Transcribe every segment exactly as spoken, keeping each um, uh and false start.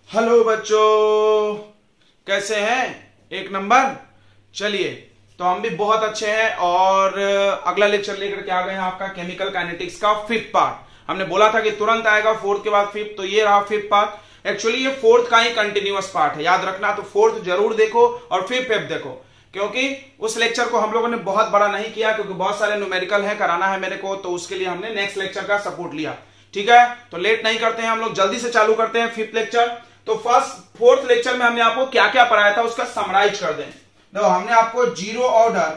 Hello बच्चों, कैसे हैं? एक नंबर। चलिए, तो हम भी बहुत अच्छे हैं और अगला लेक्चर लेकर के आ गए हैं आपका केमिकल काइनेटिक्स का फिफ्थ पार्ट। हमने बोला था कि तुरंत आएगा फोर्थ के बाद फिफ्थ, तो ये रहा फिफ्थ पार्ट। एक्चुअली ये फोर्थ का ही कंटिन्यूअस पार्ट है, याद रखना। तो फोर्थ जरूर देखो और फिर फिफ्थ देखो, क्योंकि उस लेक्चर को हम लोगों ने बहुत बड़ा नहीं किया, क्योंकि बहुत सारे न्यूमेरिकल है कराना है मेरे को, तो उसके लिए हमने नेक्स्ट लेक्चर का सपोर्ट लिया। ठीक है, तो लेट नहीं करते हैं हम लोग, जल्दी से चालू करते हैं फिफ्थ लेक्चर। तो फर्स्ट फोर्थ लेक्चर में हमने आपको क्या क्या पढ़ाया था उसका समराइज कर दें। देखो, हमने आपको जीरो ऑर्डर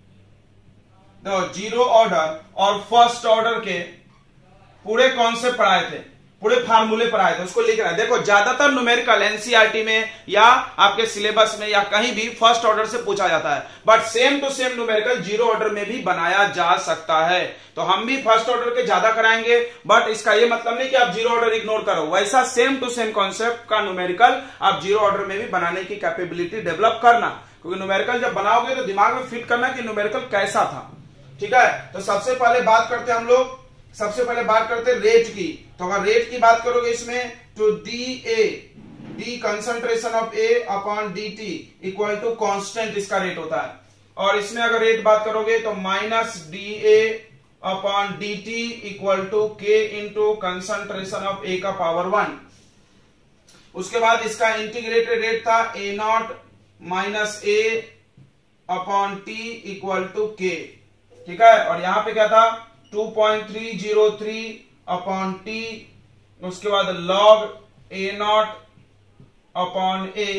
देखो जीरो ऑर्डर और फर्स्ट ऑर्डर के पूरे कॉन्सेप्ट पढ़ाए थे, पूरे फार्मूले पढ़ाए थे, उसको लिख रहा है। देखो, ज्यादातर न्यूमेरिकल एनसीईआरटी में या आपके सिलेबस में या कहीं भी फर्स्ट ऑर्डर से पूछा जाता है, but same to same numerical zero order में भी बनाया जा सकता है। तो हम भी फर्स्ट ऑर्डर के ज्यादा कराएंगे, बट इसका ये मतलब नहीं कि आप जीरो ऑर्डर इग्नोर करो। वैसा सेम टू सेम कॉन्सेप्ट का न्यूमेरिकल आप जीरो ऑर्डर में भी बनाने की कैपेबिलिटी डेवलप करना, क्योंकि न्यूमेरिकल जब बनाओगे तो दिमाग में फिट करना कि न्यूमेरिकल कैसा था। ठीक है, तो सबसे पहले बात करते हैं हम लोग सबसे पहले बात करते हैं रेट की। तो अगर रेट की बात करोगे इसमें, तो D A D concentration of A upon D T equal to constant इसका रेट होता है। और इसमें अगर रेट बात करोगे तो minus D A upon D T equal to के इंटू कंसंट्रेशन ऑफ ए का पावर वन। उसके बाद इसका इंटीग्रेटेड रेट था A naught minus A upon T equal to K. ठीक है, और यहां पे क्या था two point three zero three upon T, उसके बाद log A naught upon A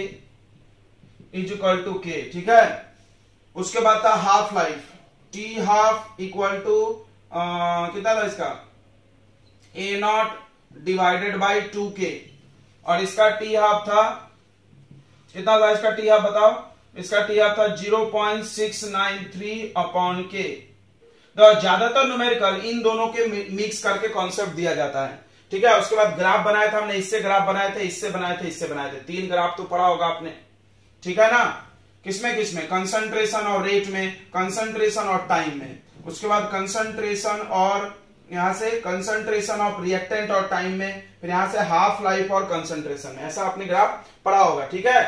is equal to K. ठीक है, उसके बाद था half life, T half equal to कितना था इसका, A naught divided by two K, और इसका टी हाफ था कितना था, इसका टी हाफ बताओ, इसका टी हाफ था zero point six nine three upon K. तो ज्यादातर न्यूमेरिकल इन दोनों के मिक्स करके कॉन्सेप्ट दिया जाता है। ठीक है, उसके बाद ग्राफ बनाया था हमने, इससे ग्राफ बनाए थे, इससे बनाए थे, इससे बनाए थे, तीन ग्राफ तो पढ़ा होगा आपने। ठीक है ना, किसमें किसमें, कंसंट्रेशन और रेट में, कंसंट्रेशन और टाइम में, उसके बाद कंसंट्रेशन और यहां से कंसंट्रेशन ऑफ रिएक्टेंट और टाइम में, फिर यहां से हाफ लाइफ और कंसंट्रेशन में, ऐसा आपने ग्राफ पढ़ा होगा। ठीक है,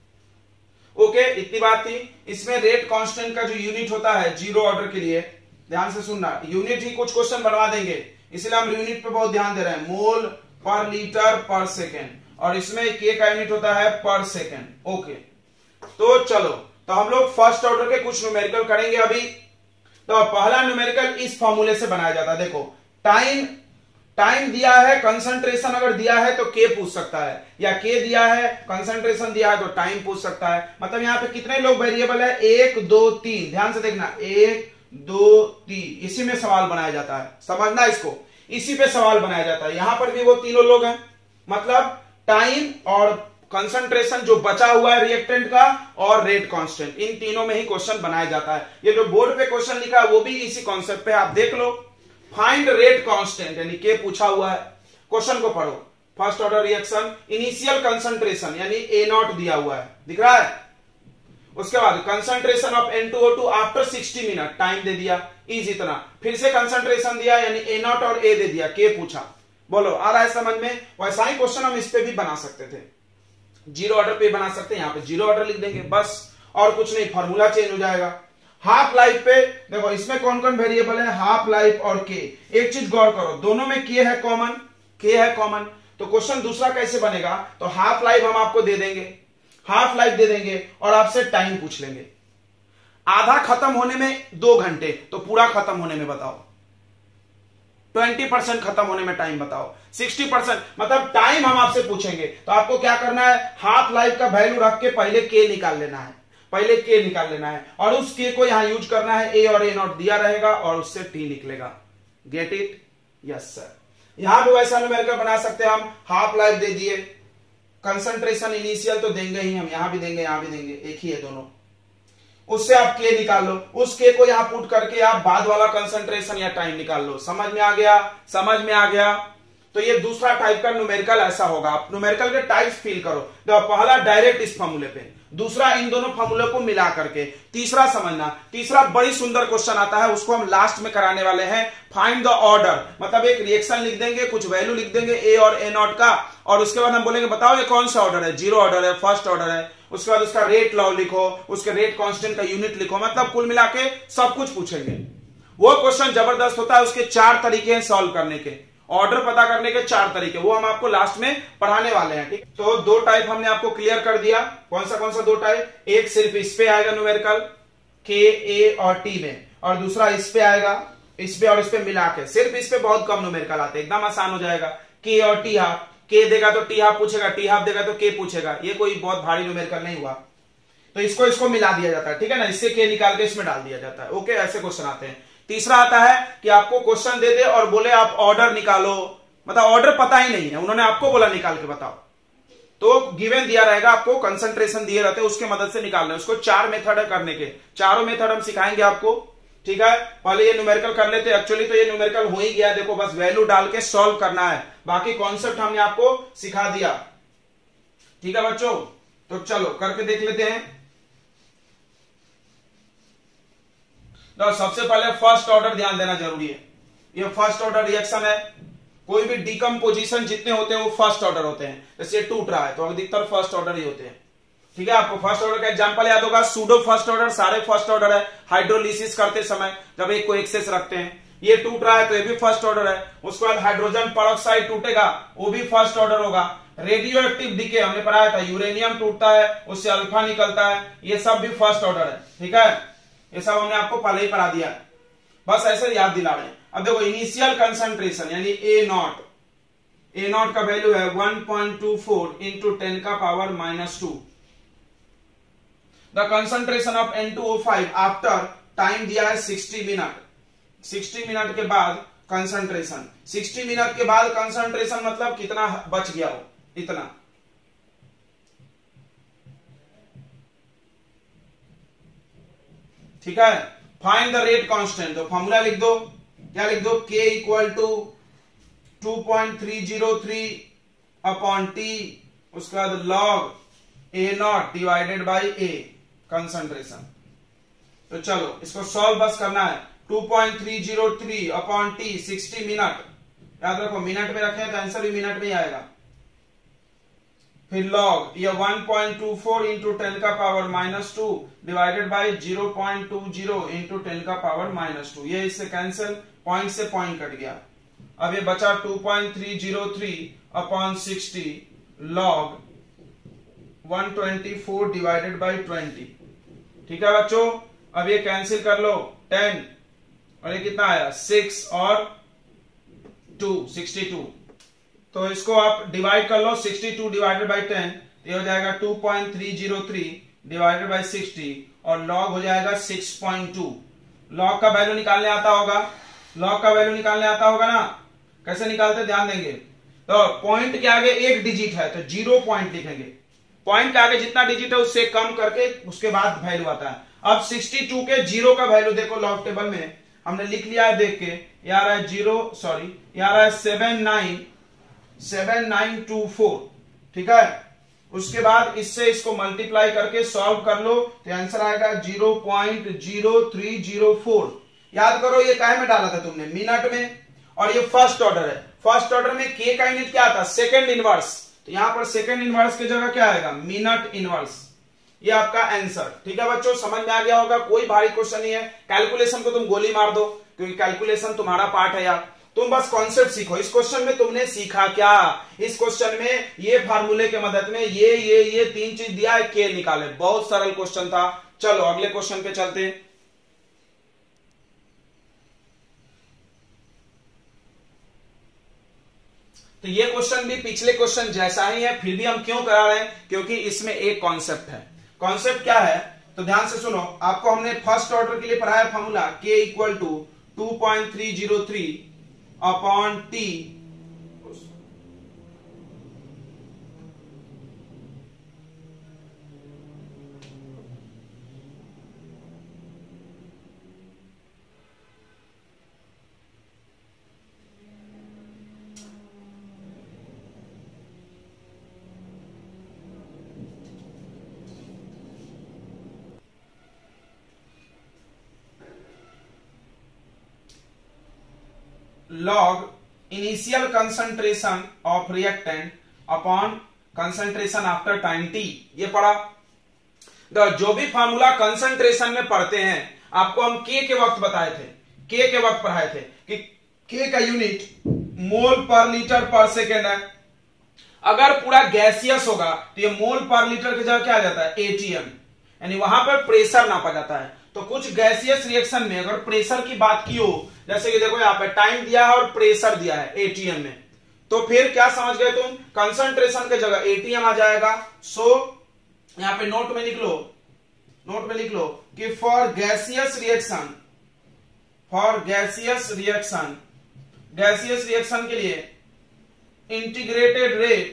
ओके, इतनी बात थी। इसमें रेट कांस्टेंट का जो यूनिट होता है जीरो ऑर्डर के लिए, ध्यान से सुनना, यूनिट ही कुछ क्वेश्चन बनवा देंगे, इसलिए हम यूनिट पे बहुत ध्यान दे रहे हैं। मोल पर लीटर पर सेकेंड, और इसमें के का यूनिट होता है पर सेकेंड। ओके, तो चलो, तो हम लोग फर्स्ट ऑर्डर के कुछ न्यूमेरिकल करेंगे अभी। तो पहला न्यूमेरिकल इस फॉर्मूले से बनाया जाता है। देखो, टाइम टाइम दिया है, कंसंट्रेशन अगर दिया है तो के पूछ सकता है, या के दिया है कंसंट्रेशन दिया है तो टाइम पूछ सकता है। मतलब यहाँ पे कितने लोग वेरिएबल है, एक दो तीन, ध्यान से देखना, एक दो तीन, इसी में सवाल बनाया जाता है, समझना इसको, इसी पे सवाल बनाया जाता है। यहां पर भी वो तीनों लोग हैं, मतलब टाइम और कंसंट्रेशन जो बचा हुआ है रिएक्टेंट का, और रेट कांस्टेंट, इन तीनों में ही क्वेश्चन बनाया जाता है। ये जो बोर्ड पे क्वेश्चन लिखा है वो भी इसी कॉन्सेप्ट पे, आप देख लो, फाइंड रेट कांस्टेंट, यानी के पूछा हुआ है। क्वेश्चन को पढ़ो, first order reaction, initial concentration यानी ए नॉट दिया हुआ है, दिख रहा है। उसके बाद concentration of N two O two after sixty minute, time दे दिया, इज इतना, फिर से कंसंट्रेशन दिया यानी ए नॉट और ए दे दिया, के पूछा। बोलो, आ रहा है समझ में? वैसा ही क्वेश्चन हम इस पे भी बना सकते थे, जीरो ऑर्डर पे बना सकते हैं, यहां पे जीरो ऑर्डर लिख देंगे बस, और कुछ नहीं, फॉर्मूला चेंज हो जाएगा। हाफ लाइफ पे देखो, इसमें कौन कौन वेरिएबल है, हाफ लाइफ और के। एक चीज गौर करो, दोनों में के है कॉमन, के है कॉमन, तो क्वेश्चन दूसरा कैसे बनेगा, तो हाफ लाइफ हम आपको दे देंगे, हाफ लाइफ दे देंगे, और आपसे टाइम पूछ लेंगे। आधा खत्म होने में दो घंटे, तो पूरा खत्म होने में बताओ, ट्वेंटी परसेंट खत्म होने में टाइम बताओ, सिक्सटी परसेंट, मतलब टाइम हम आपसे पूछेंगे। तो आपको क्या करना है, हाफ लाइफ का वैल्यू रख के पहले के निकाल लेना है, पहले के निकाल लेना है, और उस के को यहां यूज करना है, ए और ए नॉट दिया रहेगा और उससे टी निकलेगा। Get it? Yes sir. यहां भी वैसा न्यूमेरिकल बना सकते हैं हम, हाफ लाइफ दे दिए, कंसंट्रेशन इनिशियल तो देंगे ही हम, यहां भी देंगे यहां भी देंगे, एक ही है दोनों, उससे आप के निकाल लो, उस के को यहां पुट करके आप बाद वाला कंसंट्रेशन या टाइम निकाल लो। समझ में आ गया? समझ में आ गया? तो ये दूसरा टाइप का न्यूमेरिकल ऐसा होगा। आप न्यूमेरिकल के टाइप्स फील करो। तो पहला डायरेक्ट इस फॉर्मूले पे, दूसरा इन दोनों फॉर्मूले को मिला करके, तीसरा समझना। तीसरा बड़ी सुंदर क्वेश्चन आता है, उसको हम लास्ट में कराने वाले हैं। फाइंड द ऑर्डर, मतलब एक रिएक्शन लिख देंगे, कुछ वैल्यू लिख देंगे ए और ए नॉट का, और उसके बाद हम बोलेंगे बताओ ये कौन सा ऑर्डर है, जीरो ऑर्डर है, फर्स्ट ऑर्डर है। उसके बाद उसका रेट लॉ लिखो, उसके रेट कांस्टेंट का यूनिट लिखो, मतलब कुल मिला के सब कुछ पूछेंगे। वो क्वेश्चन जबरदस्त होता है, उसके चार तरीके हैं सॉल्व करने के, ऑर्डर पता करने के चार तरीके, वो हम आपको लास्ट में पढ़ाने वाले हैं। ठीक, तो दो टाइप हमने आपको क्लियर कर दिया। कौन सा कौन सा दो टाइप, एक सिर्फ इस पे आएगा न्यूमेरिकल के, ए और टी में, और दूसरा इस पे आएगा, इस पे और इस पे मिला के। सिर्फ इस पे बहुत कम न्यूमेरिकल आते हैं, एकदम आसान हो जाएगा। के और टी हाफ, के देगा तो टी हाफ पूछेगा, टी हाफ देगा तो के पूछेगा, ये कोई बहुत भारी न्यूमेरिकल नहीं हुआ। तो इसको इसको मिला दिया जाता है, ठीक है ना, इससे के निकाल के इसमें डाल दिया जाता है। ओके, ऐसे क्वेश्चन आते हैं। तीसरा आता है कि आपको क्वेश्चन दे दे और बोले आप ऑर्डर निकालो, मतलब ऑर्डर पता ही नहीं है, उन्होंने आपको बोला निकाल के बताओ, तो गिवन दिया रहेगा आपको, कंसंट्रेशन दिए रहते हैं, उसके मदद से निकालना है। उसको चार मेथड है करने के, चारों मेथड हम सिखाएंगे आपको। ठीक है, पहले ये न्यूमेरिकल कर लेते हैं। एक्चुअली तो ये न्यूमेरिकल हो ही गया, देखो बस वैल्यू डाल के सॉल्व करना है, बाकी कॉन्सेप्ट हमने आपको सिखा दिया। ठीक है बच्चों, तो चलो करके देख लेते हैं। तो सबसे पहले फर्स्ट ऑर्डर ध्यान देना जरूरी है, ये फर्स्ट ऑर्डर रिएक्शन है। कोई भी डिकम्पोजिशन जितने होते हैं वो फर्स्ट ऑर्डर होते हैं। जैसे टूट रहा है तो अधिकतर फर्स्ट ऑर्डर ही होते हैं। ठीक है, आपको फर्स्ट ऑर्डर का एग्जांपल याद होगा, सूडो फर्स्ट ऑर्डर, सारे फर्स्ट ऑर्डर है। हाइड्रोलिसिस करते समय जब एक को एक्सेस रखते हैं, ये टूट रहा है तो ये भी फर्स्ट ऑर्डर है। उसके बाद हाइड्रोजन पेरोक्साइड टूटेगा, वो भी फर्स्ट ऑर्डर होगा। रेडियो एक्टिव डीके हमने पढ़ाया था, यूरेनियम टूटता है उससे अल्फा निकलता है, ये सब भी फर्स्ट ऑर्डर है। ठीक है, ये सब हमने आपको पहले ही पढ़ा दिया है, बस ऐसे याद दिला रहे हैं। अब देखो इनिशियल कंसंट्रेशन यानी ए नॉट, ए नॉट का वैल्यू है one point two four into ten का power minus two. The concentration of N two O five after time दिया है सिक्सटी मिनट, सिक्सटी मिनट के बाद कंसंट्रेशन, सिक्सटी मिनट के बाद कंसंट्रेशन मतलब कितना बच गया हो, इतना। ठीक है, फाइंड द रेट कांस्टेंट, तो फॉर्मूला लिख दो, क्या लिख दो, K equal to two point three zero three upon T, उसके बाद log A naught divided by A concentration. तो चलो इसको सॉल्व बस करना है, two point three zero three upon T, sixty minute, याद रखो मिनट में रखे तो आंसर भी मिनट में ही आएगा। फिर लॉग ये one point two four into ten का power minus two divided by zero point two zero into ten का पावर माइनस टू, ये इससे कैंसिल, पॉइंट से पॉइंट कट गया। अब ये बचा two point three zero three upon sixty log one twenty four divided by twenty. ठीक है बच्चों, अब ये कैंसिल कर लो, टेन और ये कितना आया, सिक्स और टू, सिक्सटी टू। तो इसको आप डिवाइड कर लो, sixty two divided by ten, ये हो जाएगा two point three zero three divided by sixty और लॉग हो जाएगा सिक्स पॉइंट टू। लॉग का वैल्यू निकालने आता होगा, लॉग का वैल्यू निकालने आता होगा ना, कैसे निकालते ध्यान देंगे। तो पॉइंट के आगे एक डिजिट है तो जीरो पॉइंट लिखेंगे, पॉइंट के आगे जितना डिजिट है उससे कम करके उसके बाद वैल्यू आता है। अब सिक्सटी टू के जीरो का वैल्यू देखो लॉग टेबल में हमने लिख लिया है, देख के यार है जीरो, सॉरी यार है seven nine seven nine two four. ठीक है, उसके बाद इससे इसको मल्टीप्लाई करके सॉल्व कर लो तो आंसर आएगा zero point zero three zero four. याद करो ये काहे में डाला था तुमने, मिनट में, और ये फर्स्ट ऑर्डर है। फर्स्ट ऑर्डर में के का यूनिट क्या आता है, सेकंड इनवर्स, तो यहां पर सेकंड इनवर्स की जगह क्या आएगा, मिनट इनवर्स। ये आपका आंसर। ठीक है बच्चों, समझ में आ गया होगा, कोई भारी क्वेश्चन नहीं है। कैलकुलेशन को तुम गोली मार दो क्योंकि कैलकुलेशन तुम्हारा पार्ट है यार, तुम बस कॉन्सेप्ट सीखो। इस क्वेश्चन में तुमने सीखा क्या, इस क्वेश्चन में ये फार्मूले के मदद में ये ये ये तीन चीज दिया है, के निकाले, बहुत सरल क्वेश्चन था। चलो अगले क्वेश्चन पे चलते हैं। तो ये क्वेश्चन भी पिछले क्वेश्चन जैसा ही है, फिर भी हम क्यों करा रहे हैं, क्योंकि इसमें एक कॉन्सेप्ट है। कॉन्सेप्ट क्या है तो ध्यान से सुनो। आपको हमने फर्स्ट ऑर्डर के लिए पढ़ाया formula, K equal to two point three zero three upon T, log initial concentration of reactant upon concentration after time t। ये पढ़ा। तो जो भी फार्मूला कंसंट्रेशन में पढ़ते हैं, आपको हम के के वक्त बताए थे, के के वक्त पढ़ाए थे कि के का यूनिट मोल पर लीटर पर सेकेंड है। अगर पूरा गैसियस होगा तो ये मोल पर लीटर की जगह क्या आ जाता है, एटीएम, यानी वहां पर प्रेशर नापा जाता है। तो कुछ गैसियस रिएक्शन में अगर प्रेशर की बात की हो, जैसे कि देखो यहाँ पे टाइम दिया है और प्रेशर दिया है एटीएम में, तो फिर क्या समझ गए तुम, कंसंट्रेशन की जगह एटीएम आ जाएगा। सो यहां पे नोट में लिख लो, नोट में लिख लो कि for gaseous reaction, for gaseous reaction, gaseous reaction के लिए integrated rate,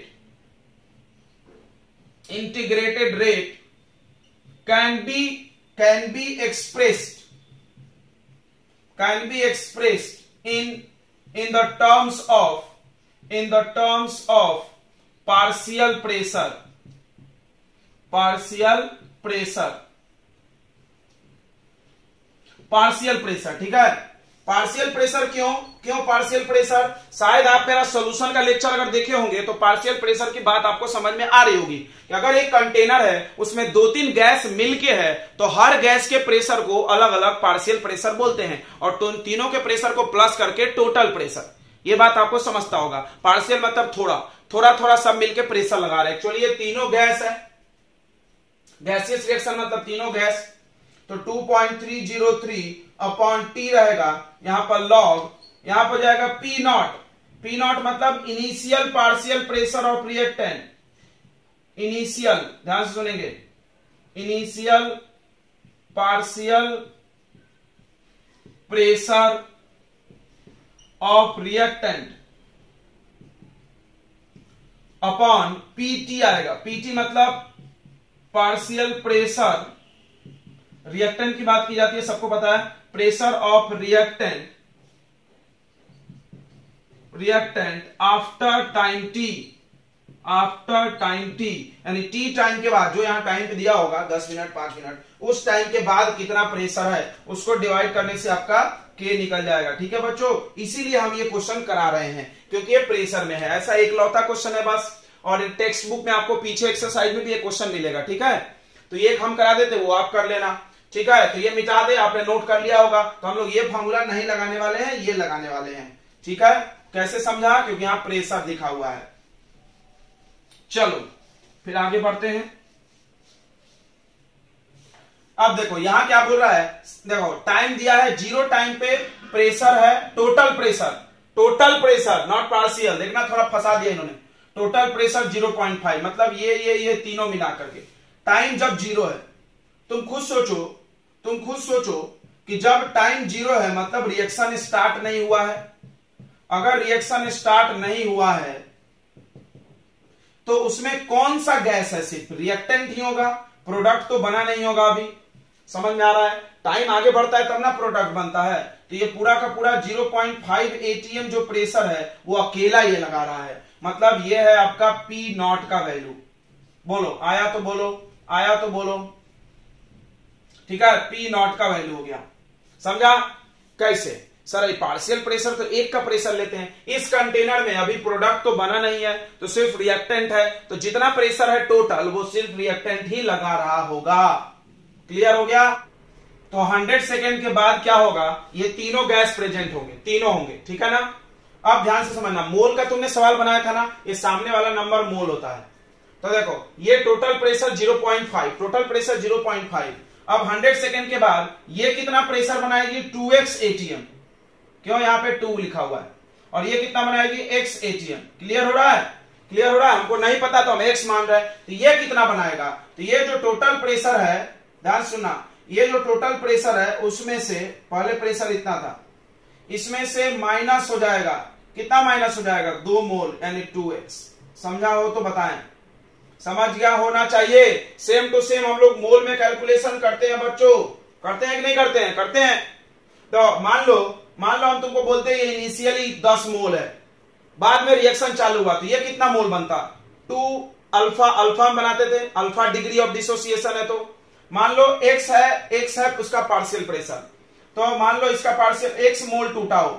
integrated rate can be can be expressed, can be expressed in in the terms of, in the terms of partial pressure, partial pressure, partial pressure, ठीक है। Partial pressure क्यों, क्यों partial pressure, शायद आप मेरा solution का lecture अगर देखे होंगे तो पार्शियल प्रेशर की बात आपको समझ में आ रही होगी कि अगर एक कंटेनर है उसमें दो तीन गैस मिलके है तो हर गैस के प्रेशर को अलग अलग पार्शियल प्रेशर बोलते हैं, और तो तीनों के प्रेशर को प्लस करके टोटल प्रेशर। ये बात आपको समझता होगा। पार्शियल मतलब थोड़ा थोड़ा थोड़ा सब मिलके प्रेशर लगा रहे हैं। एक्चुअली ये तीनों गैस है, गैसियस रिएक्शन मतलब तीनों गैस। तो two point three zero three upon T रहेगा, यहां पर लॉग, यहां पर जाएगा पी नॉट। पी नॉट मतलब initial partial pressure of reactant, initial, ध्यान से सुनेंगे, initial partial pressure of reactant upon PT आएगा। पीटी मतलब पार्शियल प्रेशर, रिएक्टेंट की बात की जाती है, सबको पता है, pressure of reactant, reactant after time T, after time T, यानी टी टाइम के बाद, जो यहां टाइम पे दिया होगा दस मिनट पांच मिनट, उस टाइम के बाद कितना प्रेशर है उसको डिवाइड करने से आपका के निकल जाएगा। ठीक है बच्चों, इसीलिए हम ये क्वेश्चन करा रहे हैं क्योंकि ये प्रेशर में है। ऐसा एक लौता क्वेश्चन है बस, और टेक्स्ट बुक में आपको पीछे एक्सरसाइज में भी ये क्वेश्चन मिलेगा। ठीक है, तो ये हम करा देते, वो आप कर लेना। ठीक है, तो ये मिटा दे, आपने नोट कर लिया होगा। तो हम लोग ये फॉर्मूला नहीं लगाने वाले हैं, ये लगाने वाले हैं। ठीक है, कैसे समझा, क्योंकि यहां प्रेशर लिखा हुआ है। चलो फिर आगे बढ़ते हैं। अब देखो यहां क्या बोल रहा है, देखो टाइम दिया है, जीरो टाइम पे प्रेशर है, total pressure, total pressure not partial, देखना थोड़ा फंसा दिया इन्होंने। Total pressure zero point five मतलब ये ये ये तीनों मिला करके। टाइम जब जीरो है, तुम खुद सोचो, तुम खुद सोचो कि जब टाइम जीरो है मतलब रिएक्शन स्टार्ट नहीं हुआ है। अगर रिएक्शन स्टार्ट नहीं हुआ है तो उसमें कौन सा गैस है, सिर्फ रिएक्टेंट ही होगा, प्रोडक्ट तो बना नहीं होगा। अभी समझ में आ रहा है, टाइम आगे बढ़ता है तब ना प्रोडक्ट बनता है। तो ये पूरा का पूरा जीरो पॉइंट फाइव एटीएम जो प्रेशर है वो अकेला ये लगा रहा है, मतलब ये है आपका पी नॉट का वैल्यू। बोलो आया तो बोलो, आया तो बोलो। ठीक है, पी नॉट का वैल्यू हो गया। समझा कैसे, सर पार्शियल प्रेशर तो एक का प्रेशर लेते हैं, इस कंटेनर में अभी प्रोडक्ट तो बना नहीं है तो सिर्फ रिएक्टेंट है, तो जितना प्रेशर है टोटल वो सिर्फ रिएक्टेंट ही लगा रहा होगा। क्लियर हो गया। तो हंड्रेड सेकेंड के बाद क्या होगा, ये तीनों गैस प्रेजेंट होंगे, तीनों होंगे। ठीक है ना, अब ध्यान से समझना, मोल का तुमने सवाल बनाया था ना, ये सामने वाला नंबर मोल होता है। तो देखो ये total pressure zero point five, total pressure zero point five. अब हंड्रेड सेकेंड के बाद ये कितना प्रेशर बनाएगी, टू एक्स एटीएम, क्यों यहां पे टू लिखा हुआ है, और ये कितना बनाएगी, एक्स एटीएम। क्लियर हो रहा है, क्लियर हो रहा है, हमको नहीं पता तो हम एक्स मान रहे हैं। तो ये कितना बनाएगा, तो ये जो टोटल प्रेशर है, ध्यान सुनना, ये जो टोटल प्रेशर है उसमें से पहले प्रेशर इतना था, इसमें से माइनस हो जाएगा, कितना माइनस हो जाएगा, दो मोल यानी टू एक्स। समझा हो तो बताएं, समझ गया होना चाहिए। सेम टू सेम हम लोग मोल में कैलकुलेशन करते हैं बच्चों, करते हैं कि नहीं करते हैं, करते हैं। तो मान लो मान लो हम तुमको बोलते हैं इनिशियली दस मोल है, बाद में रिएक्शन चालू हुआ तो ये कितना मोल बनता, टू अल्फा, अल्फा बनाते थे, अल्फा डिग्री ऑफ डिसोसिएशन है। तो मान लो एक्स है, एक्स है उसका पार्शियल प्रेशर, तो मान लो इसका पार्शियल एक्स मोल टूटा हो,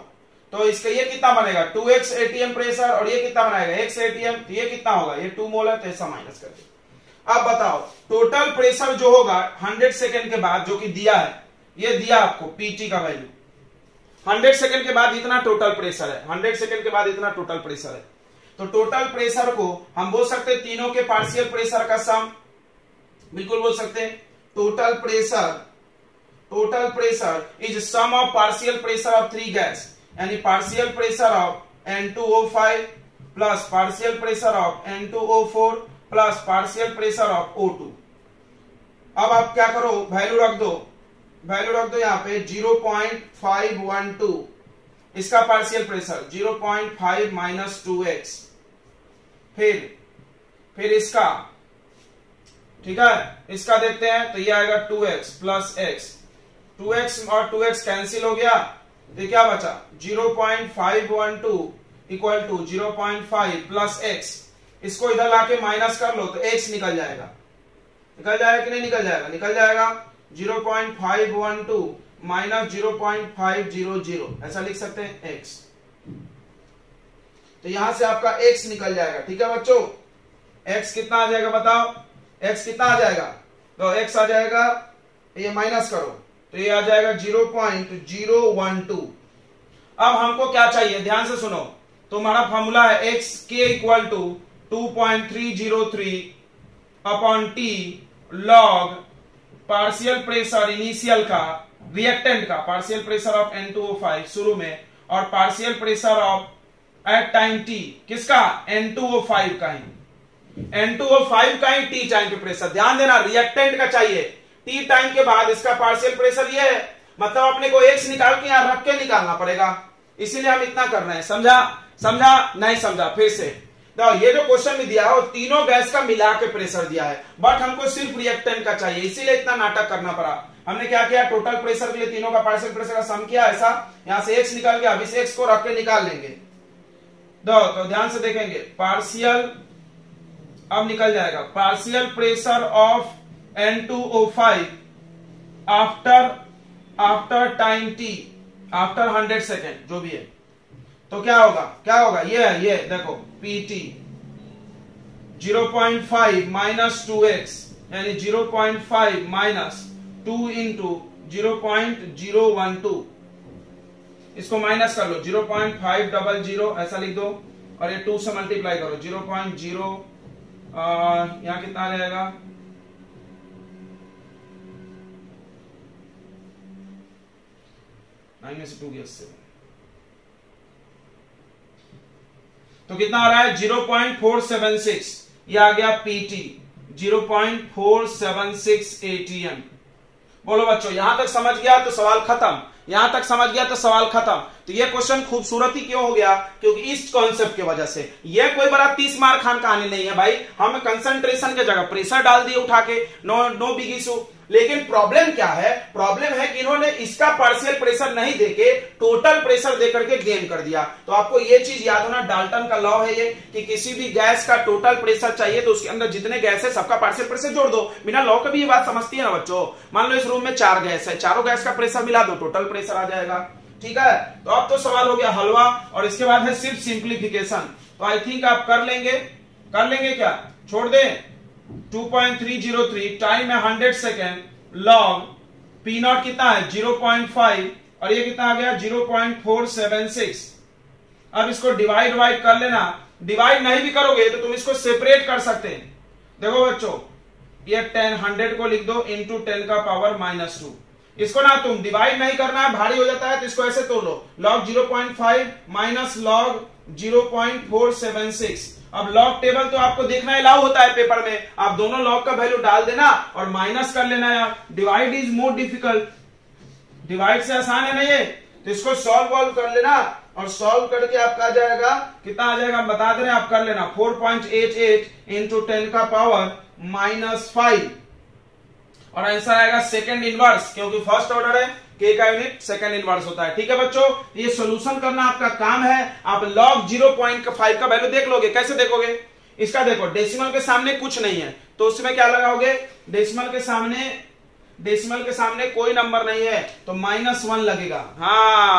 तो इसका ये कितना बनेगा टू एक्स एटीएम प्रेशर, और ये कितना बनाएगा एक्स एटीएम, तो ये कितना होगा, ये टू मोल है तो ऐसा माइनस कर दे। अब बताओ टोटल प्रेशर जो होगा हंड्रेड सेकेंड के बाद, जो कि दिया है, ये दिया आपको पीटी का वैल्यू, हंड्रेड सेकेंड के बाद इतना टोटल प्रेशर है, हंड्रेड सेकेंड के बाद इतना टोटल प्रेशर है। तो टोटल प्रेशर को हम बोल सकते हैं तीनों के पार्शियल प्रेशर का सम, बिल्कुल बोल सकते हैं total pressure, total pressure is sum of partial pressure of three gas, यानी partial pressure of N two O five plus partial pressure of N two O four plus partial pressure of O two. अब आप क्या करो, value रख दो, value रख दो यहां पे zero point five one two, इसका partial pressure zero point five minus two x, फिर फिर इसका, ठीक है, इसका देखते हैं तो ये आएगा two x plus x, two x और टू एक्स कैंसिल हो गया, तो क्या बचा zero point five one two equal to zero point five plus x, इसको इधर लाके माइनस कर लो तो एक्स निकल जाएगा, निकल जाएगा कि नहीं निकल जाएगा, निकल जाएगा zero point five one two minus zero point five zero zero, ऐसा लिख सकते हैं एक्स, तो यहां से आपका एक्स निकल जाएगा। ठीक है बच्चों, एक्स कितना आ जाएगा बताओ, एक्स कितना आ जाएगा, तो एक्स आ जाएगा, ये माइनस करो तो ये आ जाएगा zero point zero one two. अब हमको क्या चाहिए, ध्यान से सुनो, तो हमारा फॉर्मूला है x k equal to two point three zero three upon t log partial pressure initial का, रिएक्टेंट का partial pressure of N two O five शुरू में, और partial pressure of at time t, किसका एन टू ओ फाइव का ही, N two O five का ही टी टाइम पे प्रेशर, ध्यान देना रिएक्टेंट का चाहिए, टी टाइम के बाद इसका पार्शियल प्रेशर ये है, मतलब अपने को एक्स निकाल के यहां रख के निकालना पड़ेगा, इसीलिए हम इतना कर रहे हैं, समझा समझा नहीं समझा, फिर से तो ये जो क्वेश्चन में दिया है वो तीनों गैस का मिला के प्रेशर दिया है, बट हमको सिर्फ रिएक्टेंट का चाहिए, इसीलिए इतना नाटक करना पड़ा। हमने क्या किया, टोटल प्रेशर के लिए तीनों का पार्शियल प्रेशर का सम किया, ऐसा यहां से एक्स निकल गया, अब इस एक्स को रख के निकाल लेंगे, दो तो ध्यान से देखेंगे, पार्शियल अब निकल जाएगा partial pressure of N two O five after after time T, after hundred second जो भी है, तो क्या होगा, क्या होगा, ये है, ये देखो PT zero point five minus two x, यानी zero point five minus two into zero point zero one two, इसको माइनस कर लो, zero point five double zero ऐसा लिख दो, और ये टू से मल्टीप्लाई करो, जीरो पॉइंट जीरो यहां कितना आ जाएगा, नाइन में से टू गया सेवन, तो कितना आ रहा है zero point four seven six, ये आ गया PT zero point four seven six atm. बोलो बच्चों, यहां तक समझ गया तो सवाल खत्म, यहां तक समझ गया तो सवाल खत्म। तो ये क्वेश्चन खूबसूरती क्यों हो गया, क्योंकि इस कॉन्सेप्ट की वजह से। ये कोई बड़ा तीस मार खान कहानी नहीं है भाई, हम कंसंट्रेशन के जगह प्रेशर डाल दिए उठा के, नो नो बिग इशू। लेकिन प्रॉब्लम क्या है, प्रॉब्लम है कि इन्होंने इसका पार्शियल प्रेशर नहीं देके टोटल प्रेशर देकर के गेन कर दिया। तो आपको ये चीज याद होना, डाल्टन का लॉ है ये कि किसी भी गैस का टोटल प्रेशर चाहिए तो उसके अंदर जितने गैस है सबका पार्शियल प्रेशर जोड़ दो। बिना लॉ के भी ये बात समझती है ना बच्चों। मान लो इस रूम में चार गैस है, चारों गैस का प्रेशर मिला दो, टोटल प्रेशर आ जाएगा। ठीक है, तो अब तो सवाल हो गया हलवा, और इसके बाद है सिर्फ सिंप्लीफिकेशन। तो आई थिंक आप कर लेंगे, कर लेंगे क्या, छोड़ दें। Two point three zero three time है hundred second, log P naught कितना है जीरो पॉइंट फाइव, और ये कितना आ गया zero point four seven six. अब इसको डिवाइड डिवाइड कर लेना, डिवाइड नहीं भी करोगे तो तुम इसको सेपरेट कर सकते हैं। देखो बच्चों, ये टेन हंड्रेड को लिख दो इंटू टेन का पावर माइनस टू। इसको ना तुम डिवाइड नहीं करना है, भारी हो जाता है, तो इसको ऐसे तोड़ लो, log zero point five minus log zero point four seven six. अब लॉग टेबल तो आपको देखना अलाउ होता है पेपर में, आप दोनों लॉग का वैल्यू डाल देना और माइनस कर लेना यार। Divide is more difficult, divide से आसान है नहीं है, तो इसको सॉल्व वॉल्व कर लेना, और सॉल्व करके आपका आ जाएगा कितना आ जाएगा बता दे रहे हैं, आप कर लेना four point eight eight into ten का पावर माइनस फाइव, और आंसर आएगा सेकंड इनवर्स, क्योंकि फर्स्ट ऑर्डर है, के का यूनिट सेकंड इनवर्स होता है। ठीक है बच्चों, ये सॉल्यूशन करना आपका काम है। आप लॉग जीरो पॉइंट फाइव का वैल्यू देख लोगे, कैसे देखोगे, इसका देखो डेसिमल के सामने कुछ नहीं है तो उसमें क्या लगाओगे, डेसिमल के सामने डेसिमल के सामने कोई नंबर नहीं है तो माइनस वन लगेगा। हाँ,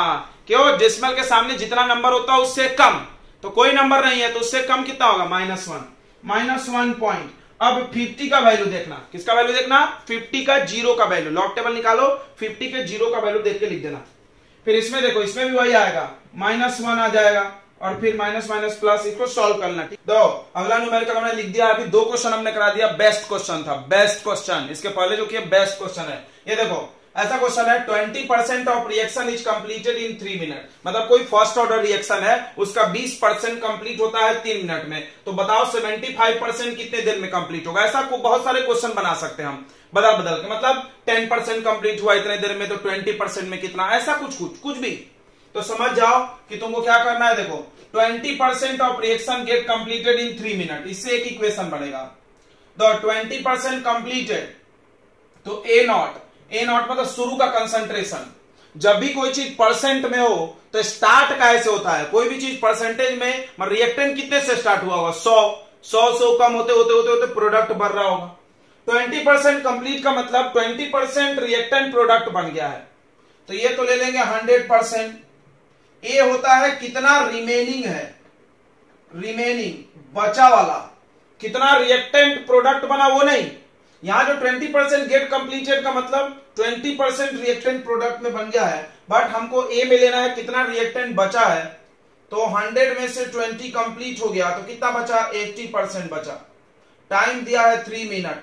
क्यों? डेसिमल के सामने जितना नंबर होता है उससे कम, तो कोई नंबर नहीं है तो उससे कम कितना होगा? Minus one, minus one point. अब फिफ्टी का वैल्यू देखना, किसका वैल्यू देखना? फिफ्टी का जीरो का वैल्यू, लॉग टेबल निकालो, फिफ्टी के जीरो का वैल्यू देख के लिख देना। फिर इसमें देखो, इसमें भी वही आएगा, माइनस वन आ जाएगा और फिर माइनस माइनस प्लस, इसको सॉल्व करना। ठीक, दो अगला न्यूमेरिकल हमने लिख दिया। अभी दो क्वेश्चन हमने करा दिया, बेस्ट क्वेश्चन था, बेस्ट क्वेश्चन। इसके पहले जो किया बेस्ट क्वेश्चन है, ये देखो ऐसा क्वेश्चन है, twenty percent of reaction is completed in three minute. मतलब कोई फर्स्ट ऑर्डर रिएक्शन है, उसका बीस परसेंट कंप्लीट होता है तीन मिनट में, तो बताओ सेवेंटी फाइव परसेंट कितने देर में कंप्लीट होगा? ऐसा बहुत सारे क्वेश्चन बना सकते हैं हम बदल बदल के, मतलब टेन परसेंट कंप्लीट हुआ इतने देर में, तो ट्वेंटी परसेंट में कितना, ऐसा कुछ कुछ कुछ भी। तो समझ जाओ कि तुमको क्या करना है। देखो twenty percent of reaction get completed in three minute, इससे एक इक्वेशन बनेगा। द ट्वेंटी परसेंट कंप्लीटेड, तो ए नॉट, ए नॉट मतलब शुरू का कंसंट्रेशन। जब भी कोई चीज परसेंट में हो तो स्टार्ट कैसे होता है? कोई भी चीज परसेंटेज में, मतलब रिएक्टेंट कितने से स्टार्ट हुआ होगा? सौ, सौ सौ कम होते होते होते होते प्रोडक्ट बढ़ रहा होगा। ट्वेंटी परसेंट कंप्लीट का मतलब ट्वेंटी परसेंट रिएक्टेंट प्रोडक्ट बन गया है, तो ये तो ले लेंगे हंड्रेड परसेंट। ए होता है कितना रिमेनिंग है, रिमेनिंग बचा वाला, कितना रिएक्टेंट प्रोडक्ट बना वो नहीं। यहां जो ट्वेंटी परसेंट गेट कंप्लीटेड का मतलब ट्वेंटी परसेंट रिएक्टेंट प्रोडक्ट में बन गया है, बट हमको ए में लेना है कितना रिएक्टेंट बचा है। तो हंड्रेड में से ट्वेंटी कंप्लीट हो गया तो कितना बचा? एटी परसेंट बचा। टाइम दिया है थ्री मिनट।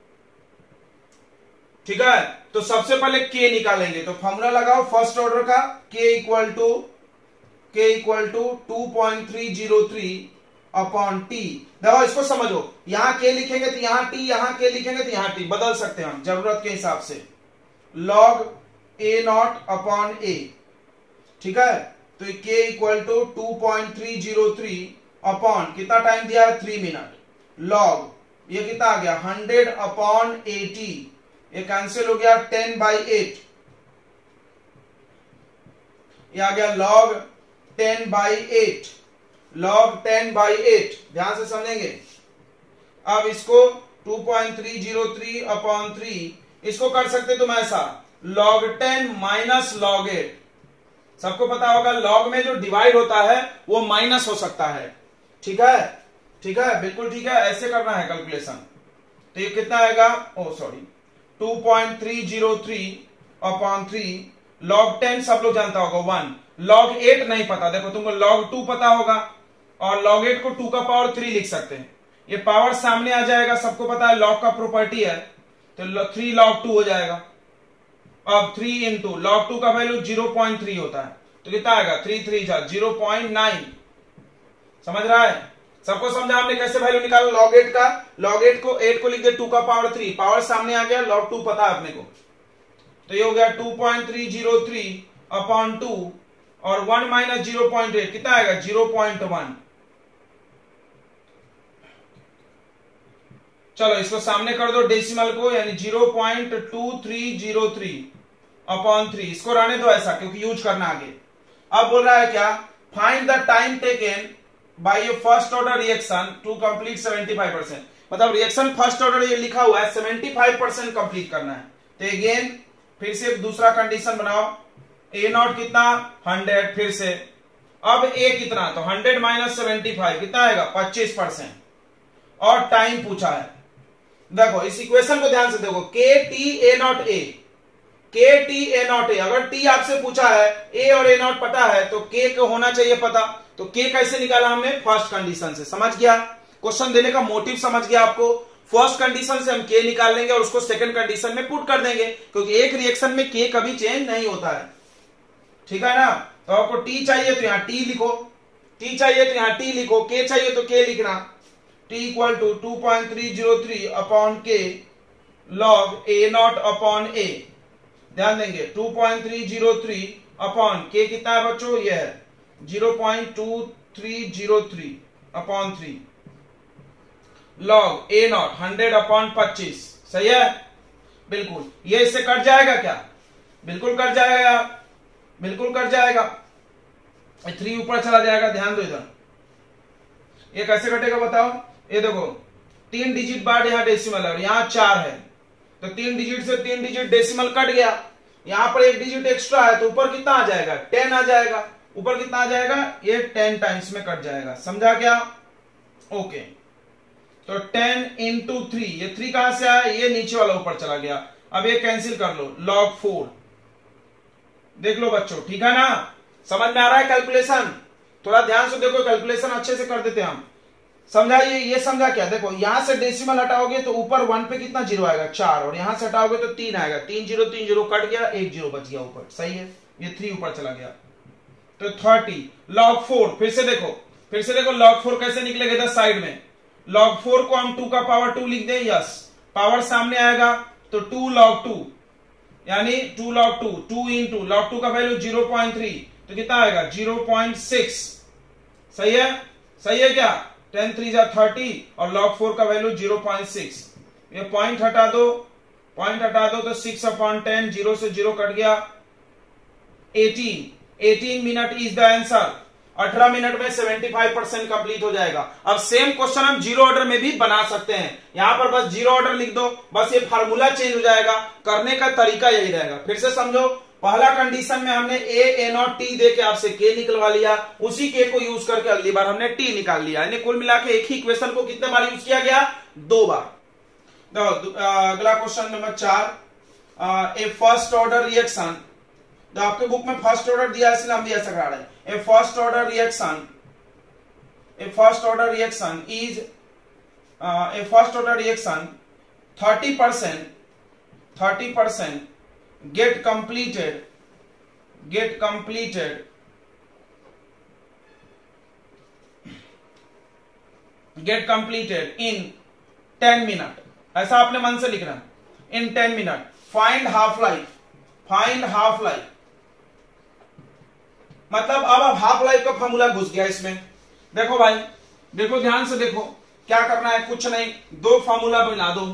ठीक है, तो सबसे पहले के निकालेंगे, तो फॉर्मूला लगाओ फर्स्ट ऑर्डर का, k equal to k equal to two point three zero three upon t. देखो इसको समझो, यहां के लिखेंगे तो यहां टी, यहां के लिखेंगे तो यहां टी, बदल सकते हैं हम जरूरत के हिसाब से। Log A naught upon A, ठीक है, तो k equal to two point three zero three upon कितना टाइम दिया है? Three minute. लॉग ये कितना आ गया? हंड्रेड अपॉन एटी, ये कैंसिल हो गया, टेन बाई एट, ये आ गया log ten by eight, log ten by eight, ध्यान से समझेंगे। अब इसको two point three zero three upon three, इसको कर सकते तुम ऐसा, log ten minus log eight. सबको पता होगा लॉग में जो डिवाइड होता है वो माइनस हो सकता है। ठीक है, ठीक है, बिल्कुल ठीक है, ऐसे करना है कैलकुलेशन। तो ये कितना आएगा? Oh sorry, two point three zero three upon three, log ten सब लोग जानता होगा वन, लॉग एट नहीं पता, देखो तुमको लॉग टू पता होगा और लॉग एट को टू का पावर थ्री लिख सकते हैं, ये पावर सामने आ जाएगा, सबको पता है लॉग का प्रॉपर्टी है, तो थ्री लॉग टू हो जाएगा। अब थ्री इंटू लॉग टू का वैल्यू जीरो पॉइंट थ्री होता है, तो कितना आएगा? थ्री थ्री जा जीरो पॉइंट नाइन। समझ रहा है? सबको समझा हमने कैसे वैल्यू निकाला लॉग एट का? लॉग एट को एट को लिख दे टू का पावर थ्री, पावर सामने आ गया, लॉग टू पता है अपने को, तो ये हो गया two point three zero three upon two, और one minus zero point eight कितना आएगा? Zero point one. चलो इसको सामने कर दो डेसिमल को, यानी zero point two three zero three upon three, इसको रहने दो ऐसा क्योंकि यूज करना आगे। अब बोल रहा है क्या? Find the time taken by a first order reaction to complete seventy five percent. मतलब रिएक्शन फर्स्ट ऑर्डर ये लिखा हुआ है, सेवेंटी फाइव परसेंट कंप्लीट करना है। तो अगेन फिर से दूसरा कंडीशन बनाओ, ए नॉट कितना? हंड्रेड, फिर से अब ए कितना? तो हंड्रेड माइनस सेवेंटी फाइव कितना आएगा? पच्चीस परसेंट, और टाइम पूछा है। देखो इस इक्वेशन को ध्यान से देखो, के टी ए नॉट ए, के टी ए नॉट ए, अगर टी आपसे पूछा है, ए और ए नॉट पता है, तो के को होना चाहिए पता। तो के कैसे निकाला हमने? फर्स्ट कंडीशन से। समझ गया? क्वेश्चन देने का मोटिव समझ गया आपको? फर्स्ट कंडीशन से हम के निकाल लेंगे और उसको सेकंड कंडीशन में पुट कर देंगे, क्योंकि एक रिएक्शन में के कभी चेंज नहीं होता है। ठीक है ना? तो आपको टी चाहिए तो यहां टी लिखो, टी चाहिए तो यहां टी लिखो, के चाहिए तो के लिखना। T equal to two point three zero three upon k log A naught upon A. ध्यान देंगे, two point three zero three upon k कितना है बच्चों? ये है zero point two three zero three upon three, log A naught hundred upon पच्चीस। सही है? बिल्कुल। ये इससे कट जाएगा क्या? बिल्कुल कट जाएगा, बिल्कुल कट जाएगा, थ्री ऊपर चला जाएगा। ध्यान दो इधर, ये कैसे कटेगा बताओ? ये देखो तीन डिजिट बाद यहां डेसिमल है और यहां चार है, तो तीन डिजिट से तीन डिजिट डेसिमल कट गया, यहां पर एक डिजिट एक्स्ट्रा है तो ऊपर कितना आ जाएगा, टेन आ जाएगा। ऊपर कितना आ जाएगा, ये टेन टाइम्स में कट जाएगा, समझा क्या? ओके, तो टेन इंटू थ्री, ये थ्री कहां से आया, ये नीचे वाला ऊपर चला गया। अब ये कैंसिल कर लो, लॉग फोर। देख लो बच्चों, ठीक है ना, समझ में आ रहा है कैलकुलेशन? थोड़ा ध्यान से देखो, कैलकुलेशन अच्छे से कर देते हम। समझा ये ये समझा क्या? देखो यहां से डेसिमल हटाओगे तो ऊपर वन पे कितना जीरो आएगा, चार, और यहां से हटाओगे तो तीन आएगा। तीन जीरो तीन जीरो कट गया, एक जीरो बच गया ऊपर, सही है। ये थ्री ऊपर चला गया, तो थर्टी लॉग फोर। फिर से देखो, फिर से देखो लॉग फोर कैसे निकलेगा इधर साइड में। लॉग फोर को हम टू का पावर टू लिख दें, यस, पावर सामने आएगा तो टू लॉग टू, यानी two log two, two into log two का वैल्यू जीरो पॉइंट थ्री, तो कितना आएगा, जीरो पॉइंट सिक्स। सही है, सही है क्या? टेन थ्री जा थर्टी और लॉग फोर का वैल्यू जीरो पॉइंट सिक्स। ये पॉइंट हटा दो, पॉइंट हटा दो तो सिक्स अपॉन टेन, जीरो से जीरो कट गया, eighteen. Eighteen minute is the answer. अठारह मिनट में पचहत्तर परसेंट कंप्लीट हो जाएगा। अब सेम क्वेश्चन हम जीरो ऑर्डर में भी बना सकते हैं। यहां पर बस जीरो ऑर्डर लिख दो, बस ये फार्मूला चेंज हो जाएगा, करने का तरीका यही रहेगा। फिर से समझो, पहला कंडीशन में हमने ए ए नॉट टी दे के आपसे के निकलवा लिया, उसी के को यूज करके अगली बार हमने टी निकाल लिया, यानी कुल मिला के एक ही इक्वेशन को कितने बार यूज किया गया, दो बार। अगला क्वेश्चन नंबर चार, ए फर्स्ट ऑर्डर रिएक्शन। तो आपके बुक में फर्स्ट ऑर्डर दिया है इसलिए हम भी ऐसा करा रहे हैं। A first order reaction, a first order reaction is a first order reaction thirty percent thirty percent get completed get completed get completed in ten minute, ऐसा आपने मन से लिखना, in ten minute. Find half life, find half life मतलब अब अब half life का formula घुस गया इसमें। देखो भाई, देखो ध्यान से देखो, क्या करना है, कुछ नहीं, दो फॉर्मूला बना दो।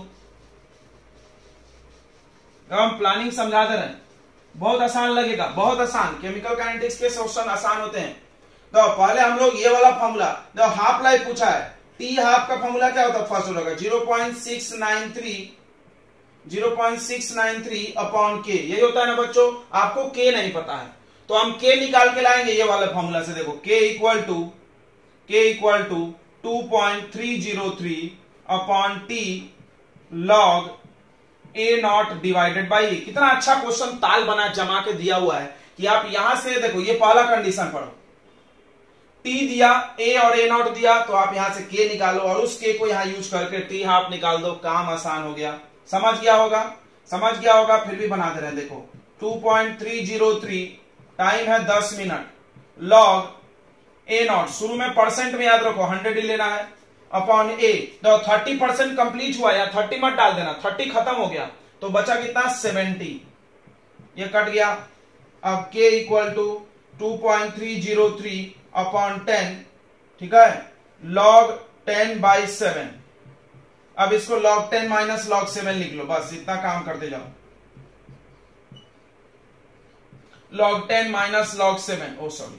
हम प्लानिंग समझा दे रहे हैं, बहुत आसान लगेगा, बहुत आसान। केमिकल काइनेटिक्स के क्वेश्चन आसान होते हैं। तो पहले हम लोग ये वाला फॉर्मूला, जो हाफ लाइफ पूछा है, टी हाफ का फॉर्मूला क्या होता है, फर्स्ट ऑर्डर का zero point six nine three zero point six nine three upon k, यही होता है ना बच्चों। आपको के नहीं पता है तो हम के निकाल के लाएंगे ये वाले फॉर्मूला से। देखो k equal to k equal to two point three zero three upon t log A naught divided by A. कितना अच्छा क्वेश्चन ताल बना जमा के दिया हुआ है कि आप यहां से देखो, ये पहला कंडीशन पढ़ो, टी दिया, ए और ए नॉट दिया, तो आप यहां से के निकालो और उस के को यहां यूज करके टी हाफ निकाल दो, काम आसान हो गया। समझ गया होगा, समझ गया होगा, फिर भी बना दे रहे हैं। देखो two point three zero three, time है दस मिनट, लॉग ए नॉट, शुरू में परसेंट में याद रखो हंड्रेड ही लेना है, अपॉन ए। तो थर्टी परसेंट कंप्लीट हुआ, या थर्टी मत डाल देना, थर्टी खत्म हो गया तो बचा कितना, सेवेंटी, ये कट गया। अब k equal to two point three zero three upon ten, ठीक है, लॉग टेन बाई सेवन। अब इसको log ten minus log seven लिख लो, बस इतना काम करते जाओ। Log ten minus log seven, oh sorry,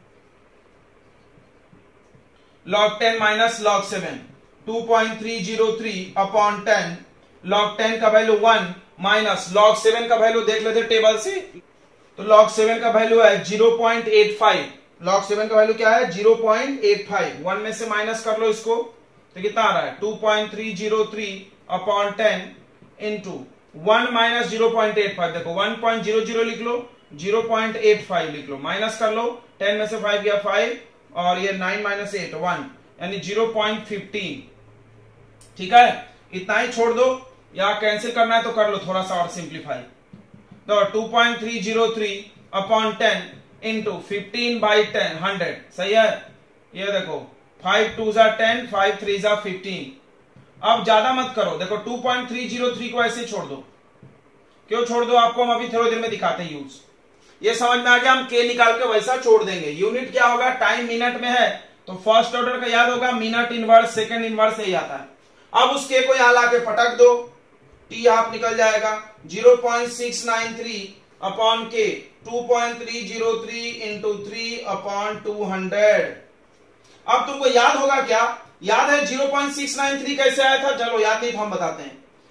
log ten minus log seven, two point three zero three upon ten, log ten का value one minus log seven का value देख लेते टेबल से। तो लॉग सेवन का वैल्यू है zero point eight five, log seven का value क्या है, zero point eight five. One में से माइनस कर लो इसको तो कितना आ रहा है, two point three zero three upon ten into one minus zero point eight five. देखो वन पॉइंट जीरो जीरो लिख लो, जीरो पॉइंट एट फाइव लिख लो, माइनस कर लो, टेन में से फाइव गया फाइव, और ये नाइन माइनस एट वन, यानी जीरो पॉइंट फिफ्टीन। ठीक है, इतना ही छोड़ दो, या कैंसिल करना है तो कर लो थोड़ा सा और सिंप्लीफाई। तो two point three zero three upon ten into fifteen by ten, hundred, सही है। ये देखो फाइव टू जा टेन, फाइव थ्री जा फिफ्टीन। अब ज्यादा मत करो, देखो two point three zero three को ऐसे छोड़ दो। क्यों छोड़ दो, आपको हम अभी थोड़ी देर में दिखाते हैं यूज। ये समझ में आ गया, हम के निकाल के वैसा छोड़ देंगे। यूनिट क्या होगा, टाइम मिनट में है तो फर्स्ट ऑर्डर का याद होगा मिनट इनवर्स, सेकंड इनवर्स यही आता है। अब उस के को यहां लाके पटक दो, टी हाफ निकल जाएगा, zero point six nine three upon k, two point three zero three into three upon two hundred. अब तुमको याद होगा क्या, याद है zero point six nine three कैसे आया था, चलो याद नहीं तो हम बताते हैं।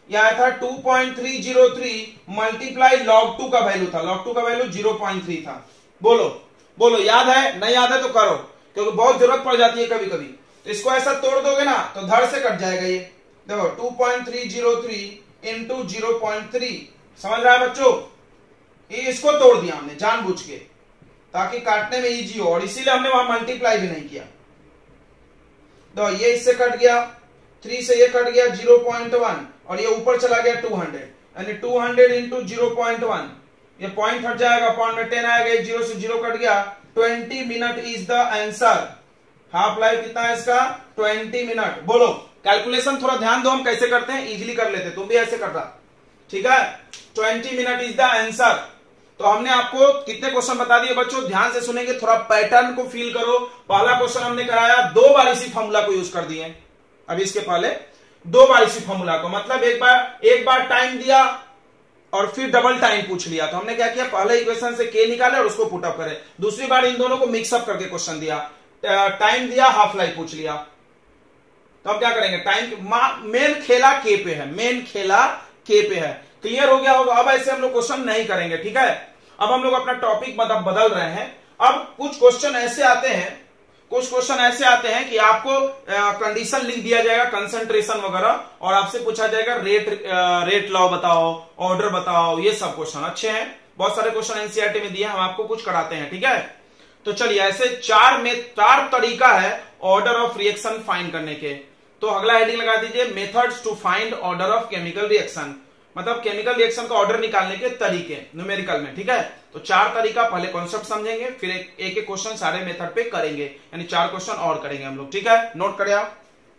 ये आया था two point three zero three multiply log two का वैल्यू था, लॉग टू का वैल्यू जीरो पॉइंट थ्री था। बोलो बोलो याद है? नहीं याद है तो करो, क्योंकि बहुत जरूरत पड़ जाती है कभी कभी। तो इसको ऐसा तोड़ दोगे ना तो धड़ से कट जाएगा ये। देखो two point three zero three into zero point three, समझ रहा है बच्चों? ये इसको तोड़ दिया हमने जानबूझ के ताकि काटने में इजी हो, और इसीलिए हमने वहां मल्टीप्लाई भी नहीं किया। तो ये इससे कट गया, थ्री से ये कट गया जीरो पॉइंट वन, और ये ऊपर चला गया टू हंड्रेड, यानी two hundred into zero point one, ये पॉइंट हट जाएगा, पॉइंट में टेन आएगा, जीरो से जीरो कट गया, twenty minute is the answer. Half life कितना है इसका? Twenty minute. बोलो कैलकुलेशन थोड़ा ध्यान दो, हम कैसे करते हैं, इजीली कर लेते, तुम भी ऐसे कर रहा, ठीक है? Twenty minute is the answer. तो हमने आपको कितने क्वेश्चन बता दिए बच्चों, ध्यान से सुनेंगे, थोड़ा पैटर्न को फील करो। पहला क्वेश्चन हमने कराया, दो बार इसी फॉर्मूला को यूज कर दिए, अभी इसके पहले दो बार इसी फॉर्मूला को, मतलब एक बार एक बार टाइम दिया और फिर डबल टाइम पूछ लिया। तो हमने क्या किया, पहले इक्वेशन से के निकाले और उसको पुटअप करे। दूसरी बार इन दोनों को मिक्सअप करके क्वेश्चन दिया, टाइम दिया, हाफ लाइफ पूछ लिया। तो हम क्या करेंगे, टाइम मेन खेला के पे है, मेन खेला के पे है। क्लियर हो गया होगा? अब ऐसे हम लोग क्वेश्चन नहीं करेंगे, ठीक है? अब हम लोग अपना टॉपिक मतलब बदल रहे हैं। अब कुछ क्वेश्चन ऐसे आते हैं, कुछ क्वेश्चन ऐसे आते हैं कि आपको कंडीशन लिख दिया जाएगा, कंसंट्रेशन वगैरह, और आपसे पूछा जाएगा रेट रेट लॉ बताओ, ऑर्डर बताओ, ये सब क्वेश्चन अच्छे हैं। बहुत सारे क्वेश्चन एनसीईआरटी में दिए, हम आपको कुछ कराते हैं, ठीक है? तो चलिए, ऐसे चार में चार तरीका है ऑर्डर ऑफ रिएक्शन फाइंड करने के। तो अगला हेडिंग लगा दीजिए, methods to find order of chemical reaction, मतलब केमिकल रिएक्शन का ऑर्डर निकालने के तरीके न्यूमेरिकल में, ठीक है? तो चार तरीका, पहले कॉन्सेप्ट समझेंगे, फिर एक एक, एक क्वेश्चन सारे मेथड पे करेंगे, यानी चार क्वेश्चन और करेंगे हम लोग, ठीक है? नोट करें आप।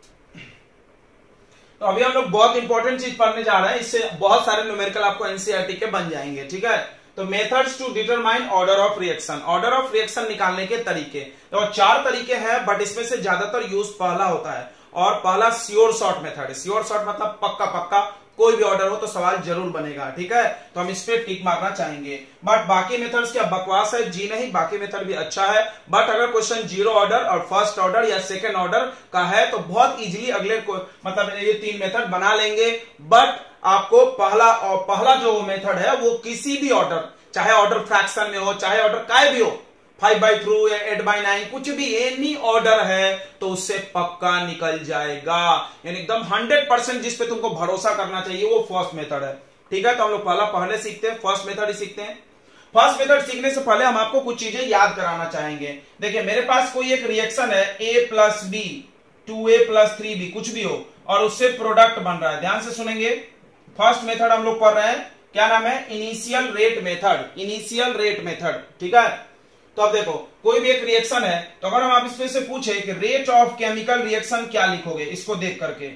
तो अभी हम लोग बहुत इंपॉर्टेंट चीज पढ़ने जा रहे हैं, इससे बहुत सारे न्यूमेरिकल आपको एनसीईआरटी के बन जाएंगे, ठीक है? तो methods to determine order of reaction, order of reaction निकालने के तरीके। तो चार तरीके हैं, बट इसमें से ज्यादातर यूज पहला होता है, और पहला श्योर शॉर्ट मेथड है। श्योर शॉर्ट मतलब पक्का पक्का, कोई भी ऑर्डर हो तो सवाल जरूर बनेगा, ठीक है? तो हम इस पे टिक मारना चाहेंगे। बट बाकी मेथड्स क्या बकवास है? जी नहीं, बाकी मेथड भी अच्छा है, बट अगर क्वेश्चन जीरो ऑर्डर और फर्स्ट ऑर्डर या सेकंड ऑर्डर का है तो बहुत इजीली अगले को मतलब ये तीन मेथड बना लेंगे। बट आपको पहला और पहला जो मेथड है वो किसी भी ऑर्डर, चाहे ऑर्डर फ्रैक्शन में हो, चाहे ऑर्डर काय भी हो, फाइव बाई थ्रू या एट बाई नाइन, कुछ भी एनी ऑर्डर है तो उससे पक्का निकल जाएगा, यानी एकदम हंड्रेड परसेंट जिस पे तुमको भरोसा करना चाहिए वो फर्स्ट मेथड है, ठीक है? तो हम लोग पहला पहले सीखते हैं, फर्स्ट मेथड ही सीखते हैं। फर्स्ट मेथड सीखने से पहले हम आपको कुछ चीजें याद कराना चाहेंगे। देखिए, मेरे पास कोई एक रिएक्शन है, A plus B, two A plus three B, कुछ भी हो, और उससे प्रोडक्ट बन रहा है। ध्यान से सुनेंगे, फर्स्ट मेथड हम लोग पढ़ रहे हैं, क्या नाम है? Initial rate method, initial rate method, ठीक है? तो अब देखो, कोई भी एक रिएक्शन है, तो अगर हम आप इसमें से पूछे कि रेट ऑफ केमिकल रिएक्शन क्या लिखोगे, इसको देख करके,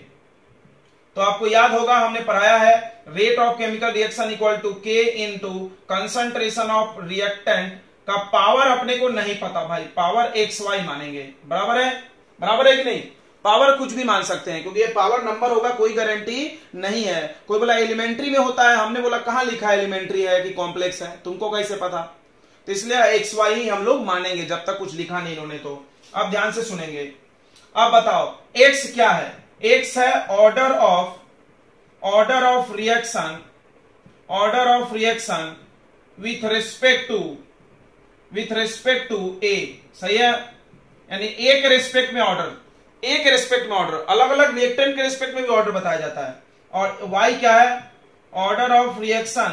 तो आपको याद होगा हमने पढ़ाया है, rate of chemical reaction equal to K into concentration of reactant का पावर अपने को नहीं पता भाई, पावर एक्स वाई मानेंगे, बराबर है? बराबर है कि नहीं? पावर कुछ भी मान सकते हैं, क्योंकि ये पावर नंबर होगा, कोई गारंटी नहीं है। कोई बोला एलिमेंट्री में होता है, हमने बोला कहां लिखा है एलिमेंट्री है कि कॉम्प्लेक्स है, तुमको कैसे पता? तो इसलिए एक्स वाई ही हम लोग मानेंगे जब तक कुछ लिखा नहीं इन्होंने। तो अब ध्यान से सुनेंगे, अब बताओ एक्स क्या है? एक्स है order of order of reaction, order of reaction with respect to with respect to A, सही है? यानी ए के रिस्पेक्ट में ऑर्डर, ए के रिस्पेक्ट में ऑर्डर, अलग अलग रिएक्टेंट के रिस्पेक्ट में भी ऑर्डर बताया जाता है। और वाई क्या है? Order of reaction,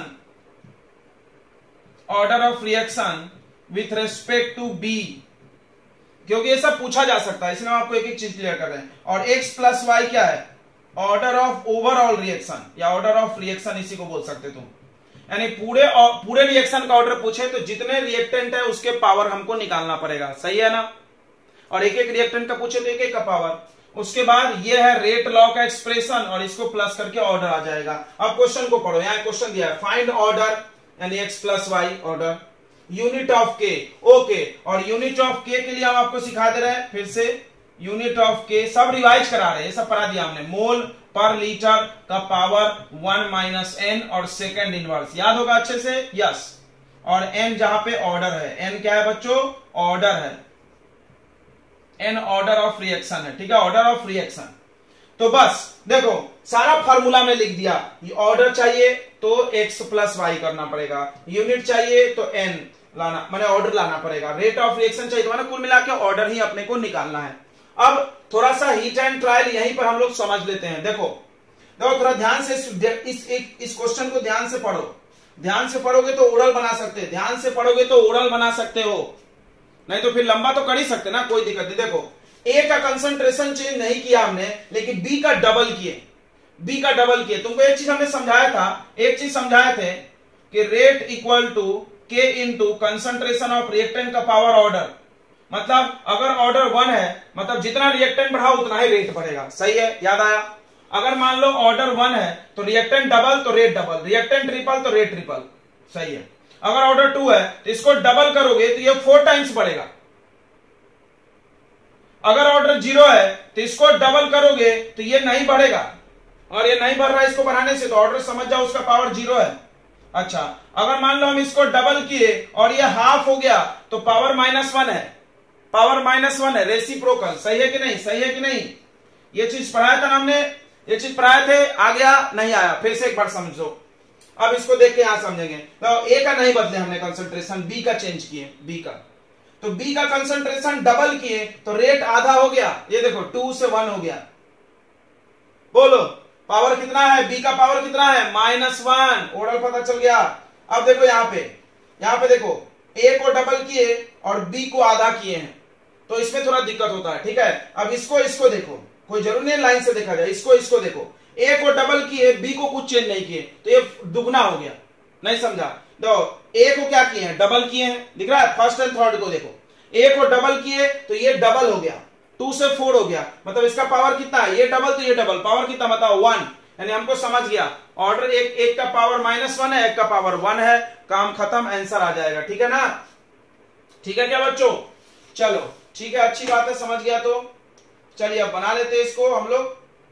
order of reaction with respect to B, क्योंकि ये सब पूछा जा सकता है, इसलिए हम आपको एक एक चीज क्लियर कर रहे हैं। और एक्स प्लस वाई क्या है? ऑर्डर ऑफ ओवरऑल रिएक्शन या ऑर्डर ऑफ रिएक्शन, इसी को बोल सकते तुम। यानी पूरे पूरे रिएक्शन का ऑर्डर पूछे तो जितने रिएक्टेंट है उसके पावर हमको निकालना पड़ेगा, सही है ना? और एक एक रिएक्टेंट का पूछे तो एक एक का पावर। उसके बाद ये है रेट लॉ का एक्सप्रेशन, और इसको प्लस करके ऑर्डर आ जाएगा। अब क्वेश्चन को पढ़ो, यहाँ क्वेश्चन दिया है, फाइंड ऑर्डर यानी X plus Y order, unit of K, okay. और यूनिट ऑफ के के लिए हम आपको सिखा दे रहे हैं फिर से, यूनिट ऑफ के सब रिवाइज करा रहे हैं, सब पढ़ा दिया हमने। मोल पर लीटर का पावर वन माइनस एन और सेकेंड इनवर्स, याद होगा अच्छे से? यस। और एन जहां पे ऑर्डर है, एन क्या है बच्चों? ऑर्डर है, एन ऑर्डर ऑफ रिएक्शन है, ठीक है? Order of reaction. तो बस देखो, सारा फार्मूला में लिख दिया। ये ऑर्डर चाहिए तो एक्स प्लस वाई करना पड़ेगा, यूनिट चाहिए तो एन लाना, मैंने ऑर्डर लाना पड़ेगा, रेट ऑफ रिएक्शन चाहिए तो मैंने कुल मिला के ऑर्डर ही अपने को निकालना है। अब थोड़ा सा हीट एंड ट्रायल यहीं पर हम लोग समझ लेते हैं। देखो देखो थोड़ा ध्यान से इस इस, इस क्वेश्चन को ध्यान से पढ़ो। ध्यान से पढ़ोगे तो ओरल बना सकते हैं, ध्यान से पढ़ोगे तो ओरल बना सकते हो, नहीं तो फिर लंबा तो कर ही सकते ना, कोई दिक्कत नहीं। देखो ए का कंसंट्रेशन चेंज नहीं किया हमने, लेकिन बी का डबल किए, बी का डबल किए। तुमको एक चीज हमने समझाया था, एक चीज समझाए थे कि रेट इक्वल टू के इंटू कंसंट्रेशन ऑफ रिएक्टेंट का पावर ऑर्डर। मतलब अगर ऑर्डर वन है मतलब जितना रिएक्टेंट बढ़ा उतना ही रेट बढ़ेगा, सही है, याद आया। अगर मान लो ऑर्डर वन है तो रिएक्टेंट डबल तो रेट डबल, रिएक्टेंट ट्रिपल तो रेट ट्रिपल, सही है। अगर ऑर्डर टू है तो इसको डबल करोगे तो ये फोर टाइम्स बढ़ेगा। अगर ऑर्डर जीरो है तो इसको डबल करोगे तो ये नहीं बढ़ेगा, और ये नहीं बढ़ रहा है इसको बढ़ाने से, तो ऑर्डर समझ जाओ उसका पावर जीरो है। अच्छा, अगर मान लो हम इसको डबल किए और ये हाफ हो गया तो पावर माइनस वन है, पावर माइनस वन है, रेसिप्रोकल, सही है कि नहीं, सही है कि नहीं। ये चीज पढ़ाया था ना हमने, ये चीज पढ़ाए थे, आ गया नहीं आया, फिर से एक बार समझो। अब इसको देख के यहां समझेंगे। तो ए का नहीं बदले हमने कंसंट्रेशन, बी का चेंज किए, बी का, तो बी का कंसंट्रेशन डबल किए तो रेट आधा हो गया। ये देखो टू से वन हो गया, बोलो पावर कितना है, बी का पावर कितना है, माइनस वन, ओरल पता चल गया। अब देखो यहां पे, यहां पे देखो ए को डबल किए और बी को आधा किए हैं, तो इसमें थोड़ा दिक्कत होता है, ठीक है। अब इसको इसको देखो, कोई जरूरी नहीं लाइन से देखा जाए, इसको इसको देखो, ए को डबल किए, बी को कुछ चेंज नहीं किए, तो ये दुगना हो गया, नहीं समझा। देखो ए को क्या किए हैं, डबल किए हैं, दिख रहा है, फर्स्ट एंड थर्ड को देखो, ए को डबल किए तो ये डबल हो गया, टू से फोर हो गया, मतलब इसका पावर कितना है, ये डबल तो ये डबल, पावर कितना बताओ, वन। यानी हमको समझ गया ऑर्डर एक, एक का पावर माइनस वन है, एक का पावर वन है, काम खत्म, आंसर आ जाएगा, ठीक है ना। ठीक है क्या बच्चों, चलो ठीक है, अच्छी बात है, समझ गया तो चलिए अब बना लेते हैं इसको हम लोग।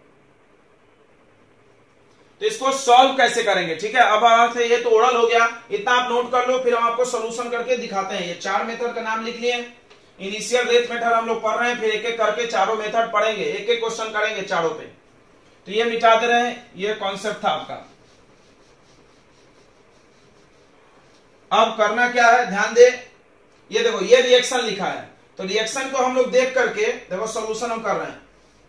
तो इसको सॉल्व कैसे करेंगे, ठीक है। अब ये तो ओरल हो गया, इतना आप नोट कर लो, फिर हम आपको सोल्यूशन करके दिखाते हैं। ये चार मेथड का नाम लिख लिए, इनिशियल रेट मेथड हम लोग पढ़ रहे हैं, फिर एक एक करके चारों मेथड पढ़ेंगे, एक एक क्वेश्चन करेंगे चारों पे। तो ये मिटा दे रहे हैं, ये कॉन्सेप्ट था आपका। अब करना क्या है, ध्यान दे, ये देखो ये रिएक्शन लिखा है, तो रिएक्शन को हम लोग देख करके देखो सोल्यूशन हम कर रहे हैं।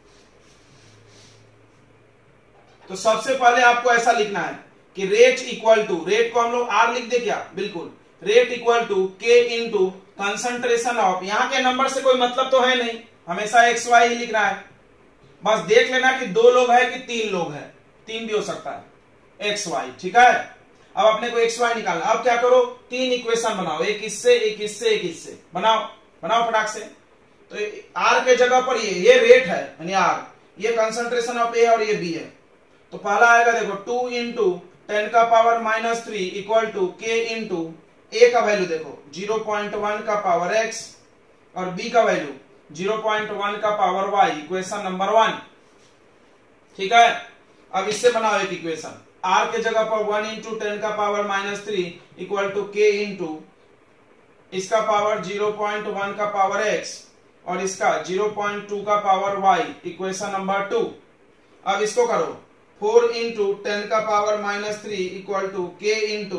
तो सबसे पहले आपको ऐसा लिखना है कि रेट इक्वल टू, रेट को हम लोग आर लिख दे क्या, बिल्कुल, रेट इक्वल टू के इंटू कंसंट्रेशन ऑफ, यहां के नंबर से कोई मतलब तो है नहीं, हमेशा एक्स वाई ही लिखना है। बस देख लेना कि दो लोग है कि तीन लोग है, तीन भी हो सकता है, एक्स वाई, ठीक है। अब अपने को एक्स वाई निकालना, अब क्या करो, तीन इक्वेशन बनाओ, एक इससे एक इससे एक इससे, बनाओ बनाओ फटाक से। तो आर के जगह पर ये ये रेट है यानी आर, ये कंसंट्रेशन ऑफ ए और ये बी है। तो पहला आएगा देखो टू इंटू टेन का power minus three equal to के इंटू ए का वैल्यू देखो जीरो पॉइंट वन का पावर एक्स और बी का वैल्यू जीरो पॉइंट वन का power Y, equation number one, ठीक है। अब इससे बनाओ एक इक्वेशन, आर के जगह पर वन इंटू टेन का power minus three equal to के इंटू इसका पावर जीरो पॉइंट वन का पावर एक्स और इसका जीरो पॉइंट टू का power Y, equation number two. अब इसको करो फोर इंटू टेन का power minus three equal to के इंटू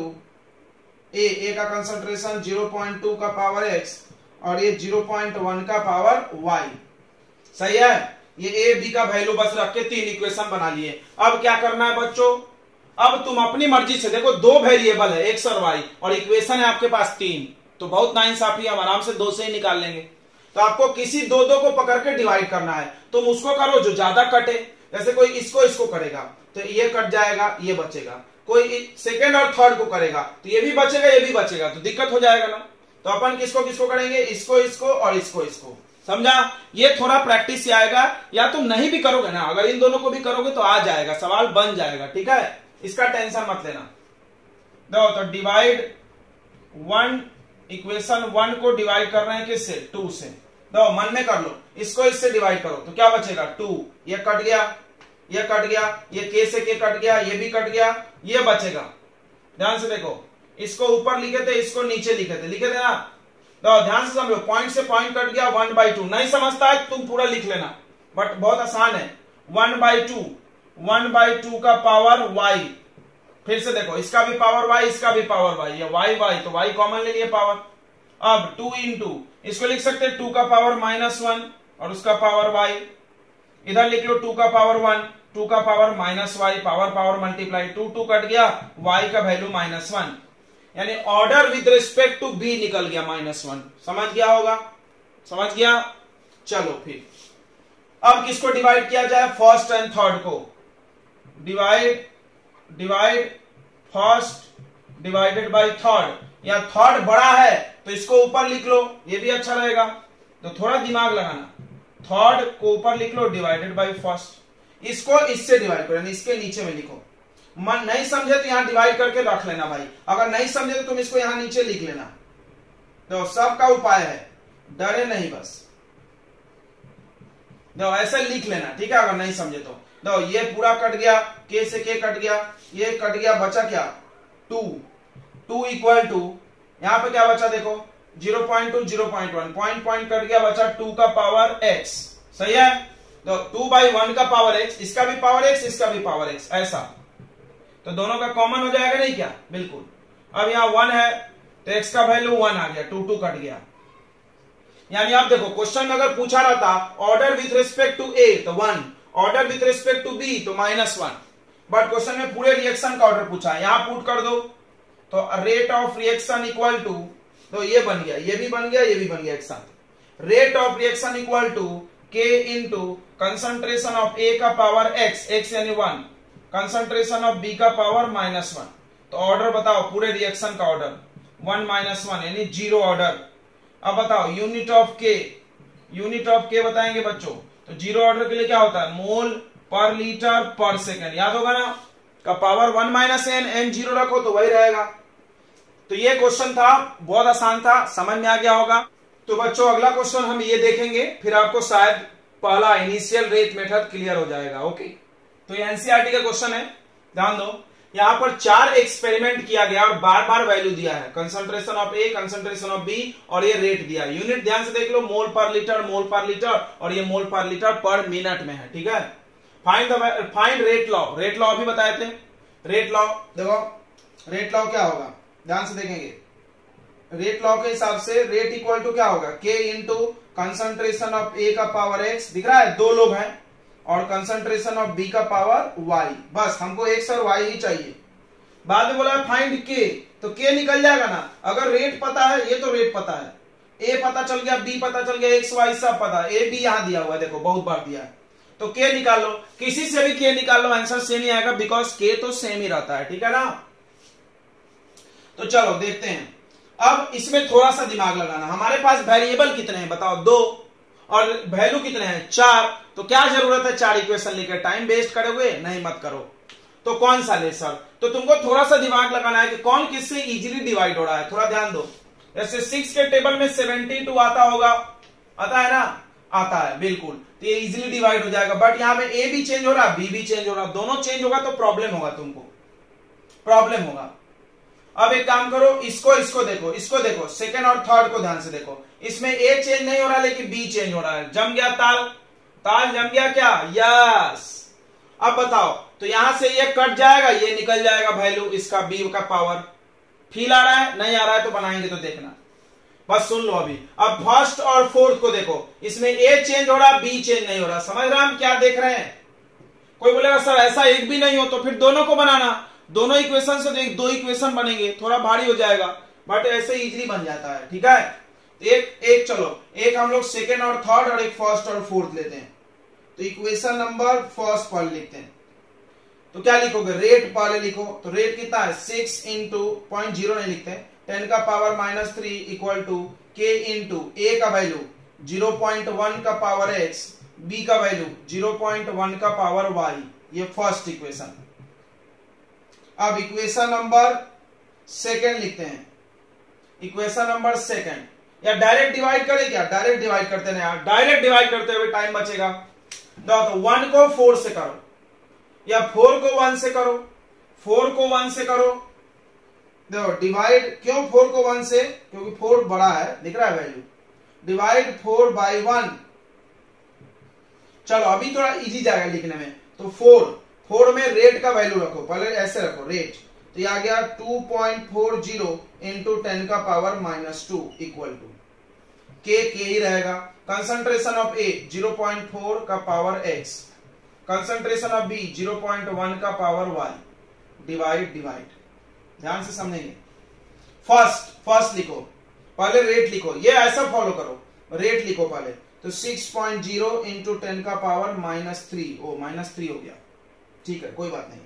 ए, ए का कंसंट्रेशन जीरो पॉइंट टू का पावर एक्स और ये जीरो पॉइंट वन का पावर वाई, सही है। ये ए बी का वैल्यू बस रख के तीन इक्वेशन बना लिए। अब क्या करना है बच्चों, अब तुम अपनी मर्जी से देखो, दो वेरिएबल है एक्स और वाई और इक्वेशन है आपके पास तीन, तो बहुत नाइंसाफी, हम आराम से दो से ही निकाल लेंगे। तो आपको किसी दो दो को पकड़ के डिवाइड करना है, तुम उसको करो जो ज्यादा कटे, जैसे कोई इसको इसको करेगा तो ये कट जाएगा, ये बचेगा, कोई सेकंड और थर्ड को करेगा तो ये भी बचेगा ये भी बचेगा, तो दिक्कत हो जाएगा ना। तो अपन किसको किसको करेंगे, इसको इसको और इसको इसको, समझा। ये थोड़ा प्रैक्टिस से आएगा, या तुम नहीं भी करोगे ना, अगर इन दोनों को भी करोगे तो आ जाएगा, सवाल बन जाएगा, ठीक है, इसका टेंशन मत लेना। देखो तो डिवाइड वन, इक्वेशन वन को डिवाइड कर रहे हैं किससे, टू से। दो मन में कर लो, इसको इससे डिवाइड करो तो क्या बचेगा, टू, ये कट गया, ये कट गया, ये के से के कट गया, ये भी कट गया, ये बचेगा। ध्यान से देखो, इसको ऊपर लिखे थे, इसको नीचे लिखे थे, लिखे थे ना। तो ध्यान से समझो, पॉइंट से पॉइंट कट गया, वन बाई टू, नहीं समझता है तुम पूरा लिख लेना, बट बहुत आसान है। One by two one by two का पावर वाई। फिर से देखो, इसका भी पावर वाई, इसका भी पावर वाई, ये वाई वाई तो वाई कॉमन ले लिए पावर। अब टू इंटू इसको लिख सकते हैं टू का पावर माइनस वन और उसका पावर वाई, इधर लिख लो टू का पावर वन, टू का power minus Y, power power multiply, two two cut गया, वाई का वैल्यू माइनस वन, यानी order with respect to B निकल गया माइनस वन। समझ गया होगा, समझ गया। चलो फिर अब किसको डिवाइड किया जाए, फर्स्ट एंड थर्ड को। Divide divide first divided by third. या थर्ड बड़ा है तो इसको ऊपर लिख लो, ये भी अच्छा रहेगा, तो थोड़ा दिमाग लगाना। थर्ड को ऊपर लिख लो, डिवाइडेड बाय फर्स्ट, इसको इससे डिवाइड करो, इसके नीचे में लिखो। मन नहीं समझे तो यहां डिवाइड करके रख लेना भाई, अगर नहीं समझे तो तुम इसको यहां नीचे लिख लेना। तो सबका उपाय है, डरे नहीं, बस दो ऐसे लिख लेना, ठीक है। अगर नहीं समझे तो दो, ये पूरा कट गया, के से के कट गया, ये कट गया, बचा क्या, टू। टू इक्वल टू यहां पे क्या बचा देखो, zero point two, zero point one, point point cut गया, बचा टू का पावर एक्स। सही है, तो टू बाई वन का पावर एक्स, इसका भी पावर एक्स, इसका भी पावर एक्स, ऐसा तो दोनों का कॉमन हो जाएगा नहीं क्या, बिल्कुल। अब यहां वन है तो एक्स का वैल्यू वन आ गया, टू टू कट गया। यानी आप देखो क्वेश्चन में अगर पूछा रहता order with respect to A तो one, order with respect to B तो माइनस वन, बट क्वेश्चन में पूरे रिएक्शन का ऑर्डर पूछा है, यहां पुट कर दो तो rate of reaction equal to, तो ये बन गया, ये भी बन गया, ये भी बन गया एक साथ। Rate of reaction equal to के इंटू कंसंट्रेशन ऑफ ए का पावर एक्स, एक्स यानी वन, कंसंट्रेशन ऑफ बी का पावर माइनस वन। तो ऑर्डर बताओ पूरे रिएक्शन का ऑर्डर, वन माइनस वन यानी जीरो ऑर्डर। अब बताओ यूनिट ऑफ के, यूनिट ऑफ के बताएंगे बच्चों, तो जीरो ऑर्डर के लिए क्या होता है, मोल पर लीटर पर सेकेंड, याद होगा ना, का power one minus N, N zero रखो तो वही रहेगा। तो ये क्वेश्चन था, बहुत आसान था, समझ में आ गया होगा। तो बच्चों अगला क्वेश्चन हम ये देखेंगे, फिर आपको शायद पहला इनिशियल रेट मेथड क्लियर हो जाएगा। ओके, तो ये एनसीईआरटी का क्वेश्चन है, ध्यान दो। यहां पर चार एक्सपेरिमेंट किया गया और बार बार वैल्यू दिया है, concentration of A, concentration of B, और ये रेट दिया है। यूनिट ध्यान से देख लो, मोल पर लीटर, मोल पर लीटर, और ये मोल पर लीटर पर मिनट में है, ठीक है। Find the find rate law, rate law भी बताए थे। रेट लॉ देखो, रेट लॉ क्या होगा, ध्यान से देखेंगे। रेट लॉ के हिसाब से रेट इक्वल टू क्या होगा, के इंटू कंसंट्रेशन ऑफ ए का पावर एक्स, दिख रहा है, दो लोग हैं, और कंसंट्रेशन ऑफ बी का पावर वाई, बस हमको एक्स और वाई ही चाहिए। बाद में बोला फाइंड के, तो के निकल जाएगा ना, अगर रेट पता है, ये तो रेट पता है, ए पता चल गया, बी पता चल गया, एक्स वाई सब पता है, ए बी यहां दिया हुआ है, देखो बहुत बार दिया है, तो के निकाल लो, किसी से भी के निकाल लो, आंसर सेम ही आएगा, बिकॉज के तो सेम ही रहता है, ठीक है ना। तो चलो देखते हैं, अब इसमें थोड़ा सा दिमाग लगाना। हमारे पास वेरिएबल कितने हैं बताओ, दो, और वैल्यू कितने हैं, चार, तो क्या जरूरत है चार इक्वेशन लेकर, टाइम वेस्ट करोगे, नहीं मत करो। तो कौन सा ले सर, तो तुमको थोड़ा सा दिमाग लगाना है कि कौन किससे इजीली डिवाइड हो रहा है, थोड़ा ध्यान दो। जैसे सिक्स के टेबल में सेवेंटी टू आता होगा, आता है ना, आता है बिल्कुल, तो ये इजीली डिवाइड हो जाएगा। बट यहां पे ए भी चेंज हो रहा, बी भी चेंज हो रहा, दोनों चेंज होगा तो प्रॉब्लम होगा, तुमको प्रॉब्लम होगा। अब एक काम करो, इसको इसको देखो, इसको देखो, सेकंड और थर्ड को ध्यान से देखो, इसमें ए चेंज नहीं हो रहा लेकिन बी चेंज हो रहा है, जम गया ताल, ताल जम गया क्या, यस। अब बताओ, तो यहां से ये कट जाएगा, ये निकल जाएगा वैल्यू, इसका बी का पावर। फील आ रहा है, नहीं आ रहा है तो बनाएंगे तो देखना, बस सुन लो अभी। अब फर्स्ट और फोर्थ को देखो, इसमें ए चेंज हो रहा, बी चेंज नहीं हो रहा, समझ रहे हम क्या देख रहे हैं। कोई बोलेगा सर ऐसा एक भी नहीं हो, तो फिर दोनों को बनाना, दोनों इक्वेशन से एक दो इक्वेशन बनेंगे, थोड़ा भारी हो जाएगा, बट ऐसे इजीली बन जाता है, ठीक है। एक एक चलो, एक हम लोग सेकेंड और थर्ड और एक फर्स्ट और फोर्थ लेते हैं। तो इक्वेशन नंबर फर्स्ट पर लिखते हैं, तो क्या लिखोगे, रेट पहले लिखो, तो रेट कितना है, सिक्स इंटू पॉइंट जीरो नहीं लिखते, टेन का power minus three equal to के इंटू ए का वैल्यू जीरो पॉइंट वन का पावर एक्स, बी का वैल्यू जीरो पॉइंट वन का पावर वाई, ये फर्स्ट इक्वेशन। अब इक्वेशन नंबर सेकेंड लिखते हैं, इक्वेशन नंबर सेकेंड, या डायरेक्ट डिवाइड करें क्या, डायरेक्ट डिवाइड करते ना यार, डायरेक्ट डिवाइड करते हुए टाइम बचेगा। तो वन को फोर से करो, या फोर को वन से करो, फोर को वन से करो, देखो डिवाइड, क्यों फोर को वन से, क्योंकि फोर बड़ा है, दिख रहा है value, divide four by one. चलो अभी थोड़ा इजी जाएगा लिखने में, तो फोर फोर में रेट का वैल्यू रखो, पहले ऐसे रखो रेट, तो ये आ गया two point four zero into ten का power minus two equal to K के ही रहेगा। Concentration of A zero point four का power X, concentration of B zero point one का पावर वाई, डिवाइड डिवाइड, ध्यान से समझेंगे। फर्स्ट फर्स्ट लिखो, पहले रेट लिखो, ये ऐसा फॉलो करो, रेट लिखो पहले, तो six point zero into ten का पावर माइनस थ्री, ओ माइनस थ्री हो गया, ठीक है कोई बात नहीं,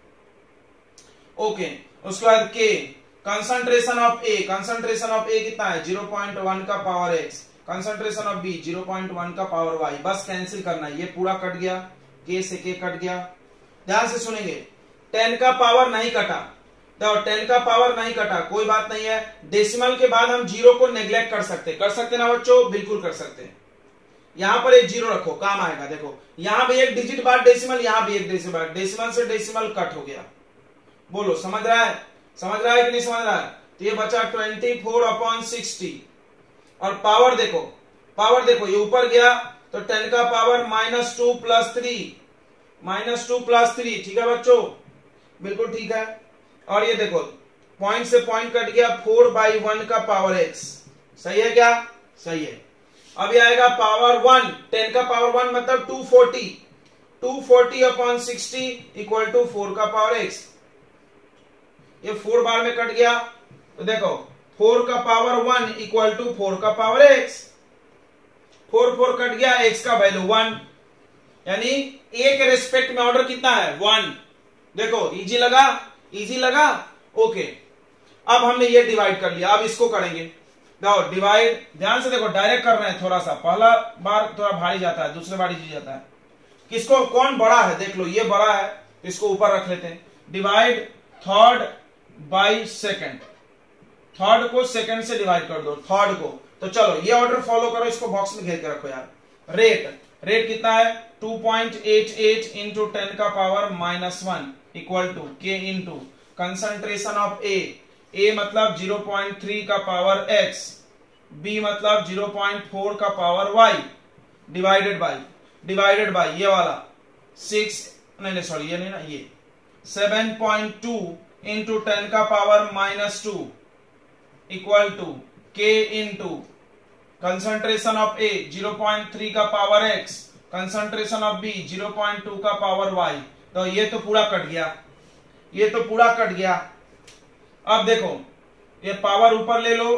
ओके। उसके बाद K, concentration of A, concentration of A कितना है जीरो पॉइंट वन का power X, concentration of B zero point one का पावर वाई, बस कैंसिल करना है, ये पूरा कट गया, के से के कट गया। ध्यान से सुनेंगे, टेन का पावर नहीं कटा, तो टेन का पावर नहीं कटा कोई बात नहीं है, डेसिमल के बाद हम जीरो को नेग्लेक्ट कर सकते कर सकते ना बच्चों, बिल्कुल कर सकते हैं। यहां पर एक जीरो रखो, काम आएगा, देखो यहां भी एक डिजिट बाद डेसिमल, यहां भी एक डेसिमल, डेसिमल से डेसिमल कट हो गया। बोलो समझ रहा है, समझ रहा है कि नहीं समझ रहा है? तो ये बचा ट्वेंटी फोर अपॉन सिक्सटी, और पावर देखो, पावर देखो ये ऊपर गया तो टेन का power minus two plus three, minus two plus three, ठीक है बच्चों, बिल्कुल ठीक है। और ये देखो पॉइंट से पॉइंट कट गया, फोर बाई वन का पावर एक्स, सही है क्या? सही है। अब ये आएगा पावर वन, टेन का पावर वन मतलब two forty, two forty upon sixty equal to four का पावर एक्स, ये फोर बार में कट गया, तो देखो फोर का power one equal to four का power X, four four cut गया, एक्स का वैल्यू वन, यानी ए के रिस्पेक्ट में ऑर्डर कितना है? वन। देखो इजी लगा, इजी लगा, ओके। अब हमने ये डिवाइड कर लिया, अब इसको करेंगे, देखो डिवाइड, ध्यान से देखो, डायरेक्ट कर रहे हैं, थोड़ा सा पहला बार थोड़ा भारी जाता है, दूसरे बार इजी जाता है। किसको कौन बड़ा है देख लो, ये बड़ा है, इसको ऊपर रख लेते हैं। Divide third by second, third को सेकेंड से डिवाइड कर दो, थर्ड को, तो चलो ये ऑर्डर फॉलो करो, इसको बॉक्स में घेर के रखो यार। रेट, रेट कितना है? Two point eight eight into ten का power minus one equal to के into concentration of A, A मतलब जीरो पॉइंट थ्री का पावर एक्स, बी मतलब जीरो पॉइंट फोर का power Y, divided by, divided by ये वाला six, नहीं नहीं सॉरी ये नहीं ना, ये seven point two into ten का power minus two equal to के into concentration of A zero point three का power X, concentration of B zero point two का पावर वाई, तो ये तो पूरा कट गया, ये तो पूरा कट गया। अब देखो ये पावर ऊपर ले लो,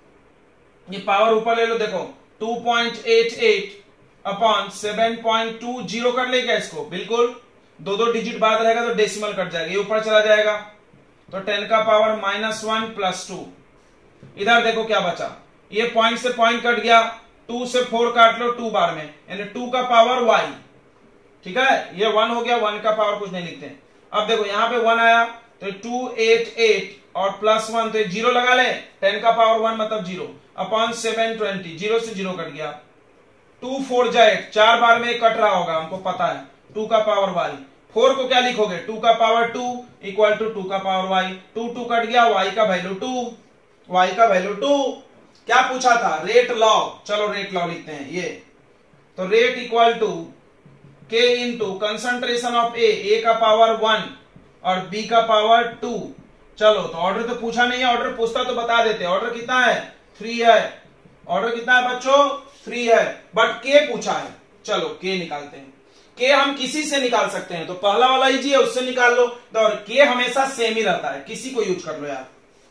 ये पावर ऊपर ले लो, देखो two point eight eight upon seven point two, zero कर ले क्या इसको? बिल्कुल, दो दो डिजिट बाद रहेगा तो डेसिमल कट जाएगा, ये ऊपर चला जाएगा, तो टेन का power minus one plus two. इधर देखो क्या बचा, ये पॉइंट से पॉइंट कट गया, टू से फोर काट लो टू बार में, यानी टू का पावर वाई, ठीक है, ये वन हो गया, वन का पावर कुछ नहीं लिखते। अब देखो यहां पे वन आया तो टू एट एट और प्लस वन, तो जीरो लगा ले, टेन का पावर वन मतलब zero upon seven twenty, zero से जीरो कट गया, टू फोर जा एट, चार बार में कट रहा होगा हमको पता है, टू का पावर वाई, फोर को क्या लिखोगे? टू का power two equal to two का power y, two two cut गया, वाई का वैल्यू टू, वाई का वैल्यू टू। क्या पूछा था? रेट लॉ, चलो रेट लॉ लिखते हैं ये, तो रेट इक्वल टू के into concentration of A, A का पावर वन और बी का पावर टू। चलो तो ऑर्डर तो पूछा नहीं है, ऑर्डर पूछता तो बता देते, ऑर्डर कितना है? थ्री है, ऑर्डर कितना है बच्चों? थ्री है, बट के पूछा है, चलो के निकालते हैं। के हम किसी से निकाल सकते हैं, तो पहला वाला इजी है, उससे निकाल लो, और के हमेशा सेम ही रहता है, किसी को यूज कर लो यार।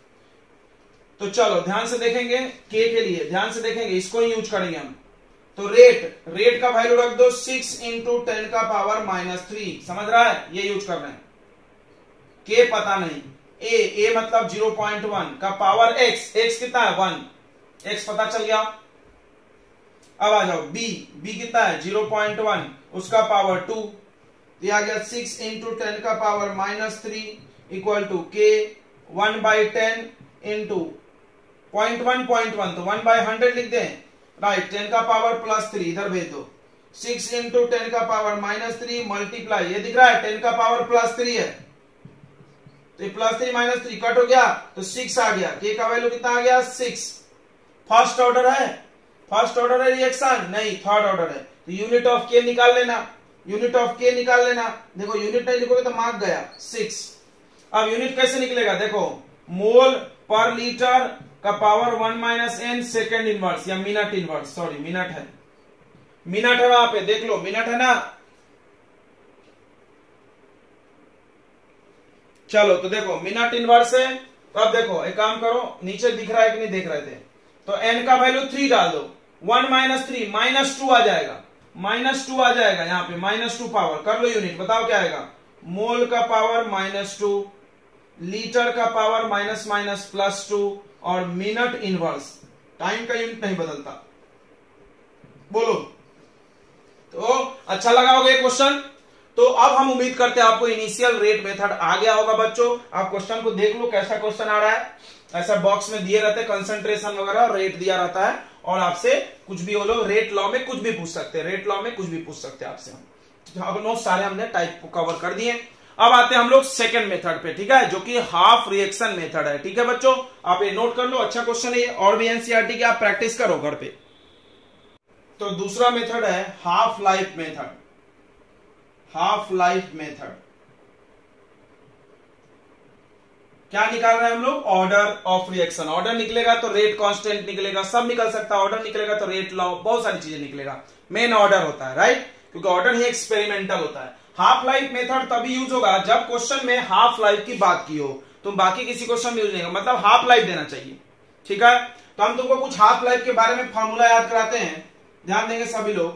तो चलो ध्यान से देखेंगे, के के लिए ध्यान से देखेंगे, इसको ही यूज करेंगे हम। तो रेट, रेट का वैल्यू रख दो सिक्स इंटू टेन का पावर माइनस थ्री, समझ रहा है, ये यूज कर रहे हैं। के पता नहीं, ए, ए मतलब जीरो पॉइंट वन का पावर एक्स, एक्स कितना है? वन, एक्स पता चल गया। अब आ जाओ बी, बी कितना है? जीरो पॉइंट वन, उसका पावर टू, ये आ गया सिक्स इंटू टेन का power minus three equal to k one by ten into point one point one, तो वन बाई हंड्रेड लिख दें, राइट, टेन का पावर प्लस थ्री इधर भेज दो, सिक्स इंटू टेन का पावर माइनस थ्री मल्टीप्लाई, ये दिख रहा है टेन का पावर प्लस थ्री है, तो plus three minus three cut हो गया, तो सिक्स आ गया, के का वैल्यू कितना आ गया? सिक्स। फर्स्ट ऑर्डर है, फर्स्ट ऑर्डर है रिएक्शन नहीं, थर्ड ऑर्डर है, तो यूनिट ऑफ के निकाल लेना, यूनिट ऑफ के निकाल लेना। देखो यूनिट नहीं लिखोगे तो मार्क गया सिक्स। अब यूनिट कैसे निकलेगा, देखो मोल पर लीटर का power one minus n second inverse या मिनट इनवर्स, सॉरी मिनट है, मिनट है वहां पे, देख लो मिनट है ना। चलो तो देखो मिनट इनवर्स है, तो अब देखो एक काम करो, नीचे दिख रहा है कि नहीं देख रहे थे, तो एन का वैल्यू थ्री डाल दो, one minus three minus two आ जाएगा, माइनस टू आ जाएगा यहाँ पे, माइनस टू पावर कर लो यूनिट, बताओ क्या आएगा, मोल का पावर माइनस टू, लीटर का power minus minus plus two, और मिनट इनवर्स, टाइम का यूनिट नहीं बदलता। बोलो, तो अच्छा लगा होगा ये क्वेश्चन। तो अब हम उम्मीद करते हैं आपको इनिशियल रेट मेथड आ गया होगा बच्चों। आप क्वेश्चन को देख लो कैसा क्वेश्चन आ रहा है, ऐसा बॉक्स में दिए रहते हैं कंसंट्रेशन वगैरह और रेट दिया रहता है, और आपसे कुछ भी वो लोग रेट लॉ में कुछ भी पूछ सकते हैं, रेट लॉ में कुछ भी पूछ सकते हैं आपसे। हम नोट सारे हमने टाइप को कवर कर दिए। अब आते हैं हम लोग सेकंड मेथड पे, ठीक है, जो कि हाफ रिएक्शन मेथड है। ठीक है बच्चों, आप ये नोट कर लो, अच्छा क्वेश्चन है ये, और भी एनसीईआरटी की आप प्रैक्टिस करो घर पे। तो दूसरा मेथड है half life method. Half life method क्या निकाल रहे हैं हम लोग, ऑर्डर ऑफ रिएक्शन। ऑर्डर निकलेगा तो रेट कांस्टेंट निकलेगा, सब निकल सकता है, ऑर्डर निकलेगा तो रेट लॉ, बहुत सारी चीजें निकलेगा, मेन ऑर्डर होता है, राइट, क्योंकि ऑर्डर ही एक्सपेरिमेंटल होता है। हाफ लाइफ मेथड तभी यूज होगा जब क्वेश्चन में हाफ लाइफ की बात की हो, तुम बाकी किसी क्वेश्चन में यूज नहीं होगा, मतलब हाफ लाइफ देना चाहिए। ठीक है, तो हम तुमको कुछ हाफ लाइफ के बारे में फॉर्मूला याद कराते हैं, ध्यान देंगे सभी लोग।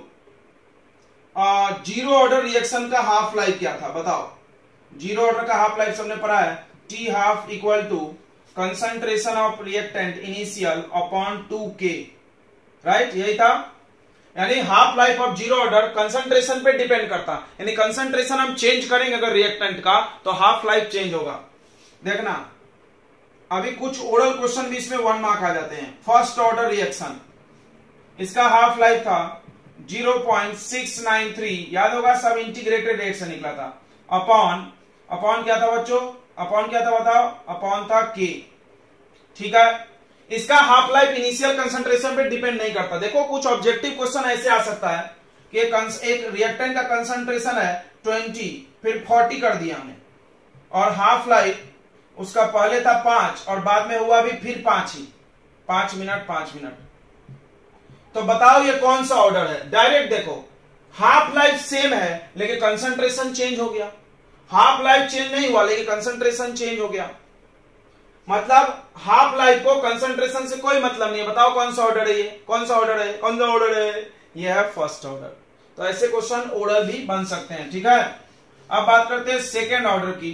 जीरो ऑर्डर रिएक्शन का हाफ लाइफ क्या था बताओ, जीरो ऑर्डर का हाफ लाइफ सबने पढ़ा है, t half equal to concentration of reactant initial upon two k, right, यही था। यानी half life of zero order concentration पे डिपेंड करता, यानी कंसंट्रेशन हम चेंज करेंगे अगर रिएक्टेंट का तो हाफ लाइफ चेंज होगा। देखना अभी कुछ ओरल क्वेश्चन भी इसमें वन मार्क आ जाते हैं। फर्स्ट ऑर्डर रिएक्शन, इसका हाफ लाइफ था zero point six nine three, याद होगा, सब इंटीग्रेटेड रेट से निकला था, अपॉन अपॉन क्या था बच्चों, अपॉन क्या था बताओ, अपॉन था के। ठीक है, इसका हाफ लाइफ इनिशियल कंसंट्रेशन पे डिपेंड नहीं करता। देखो कुछ ऑब्जेक्टिव क्वेश्चन ऐसे आ सकता है कि एक रिएक्टेंट का कंसंट्रेशन है ट्वेंटी, फिर फोर्टी कर दिया हमने, और हाफ लाइफ उसका पहले था पांच और बाद में हुआ भी फिर पांच ही, पांच मिनट पांच मिनट। तो बताओ ये कौन सा ऑर्डर है। डायरेक्ट देखो, हाफ लाइफ सेम है लेकिन कंसंट्रेशन चेंज हो गया, हाफ लाइफ चेंज नहीं हुआ लेकिन कंसंट्रेशन चेंज हो गया, मतलब हाफ लाइफ को कंसंट्रेशन से कोई मतलब नहीं है। बताओ कौन सा ऑर्डर है ये, कौन सा ऑर्डर है, कौन सा ऑर्डर है, ये है फर्स्ट ऑर्डर। तो ऐसे क्वेश्चन ऑर्डर भी बन सकते हैं। ठीक है, अब बात करते हैं सेकेंड ऑर्डर की।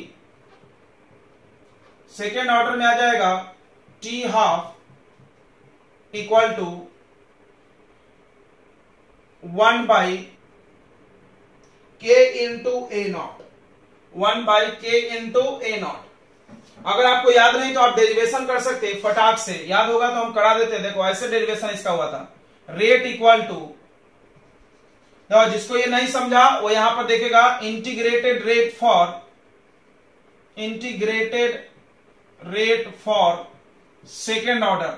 सेकेंड ऑर्डर में आ जाएगा t half equal to one by k into A naught, one by k into A naught. अगर आपको याद नहीं तो आप डेरिवेशन कर सकते हैं फटाक से, याद होगा तो हम करा देते हैं। देखो ऐसे डेरिवेशन इसका हुआ था, रेट इक्वल टू, तो जिसको ये नहीं समझा वो यहां पर देखेगा integrated rate for, integrated rate for second order,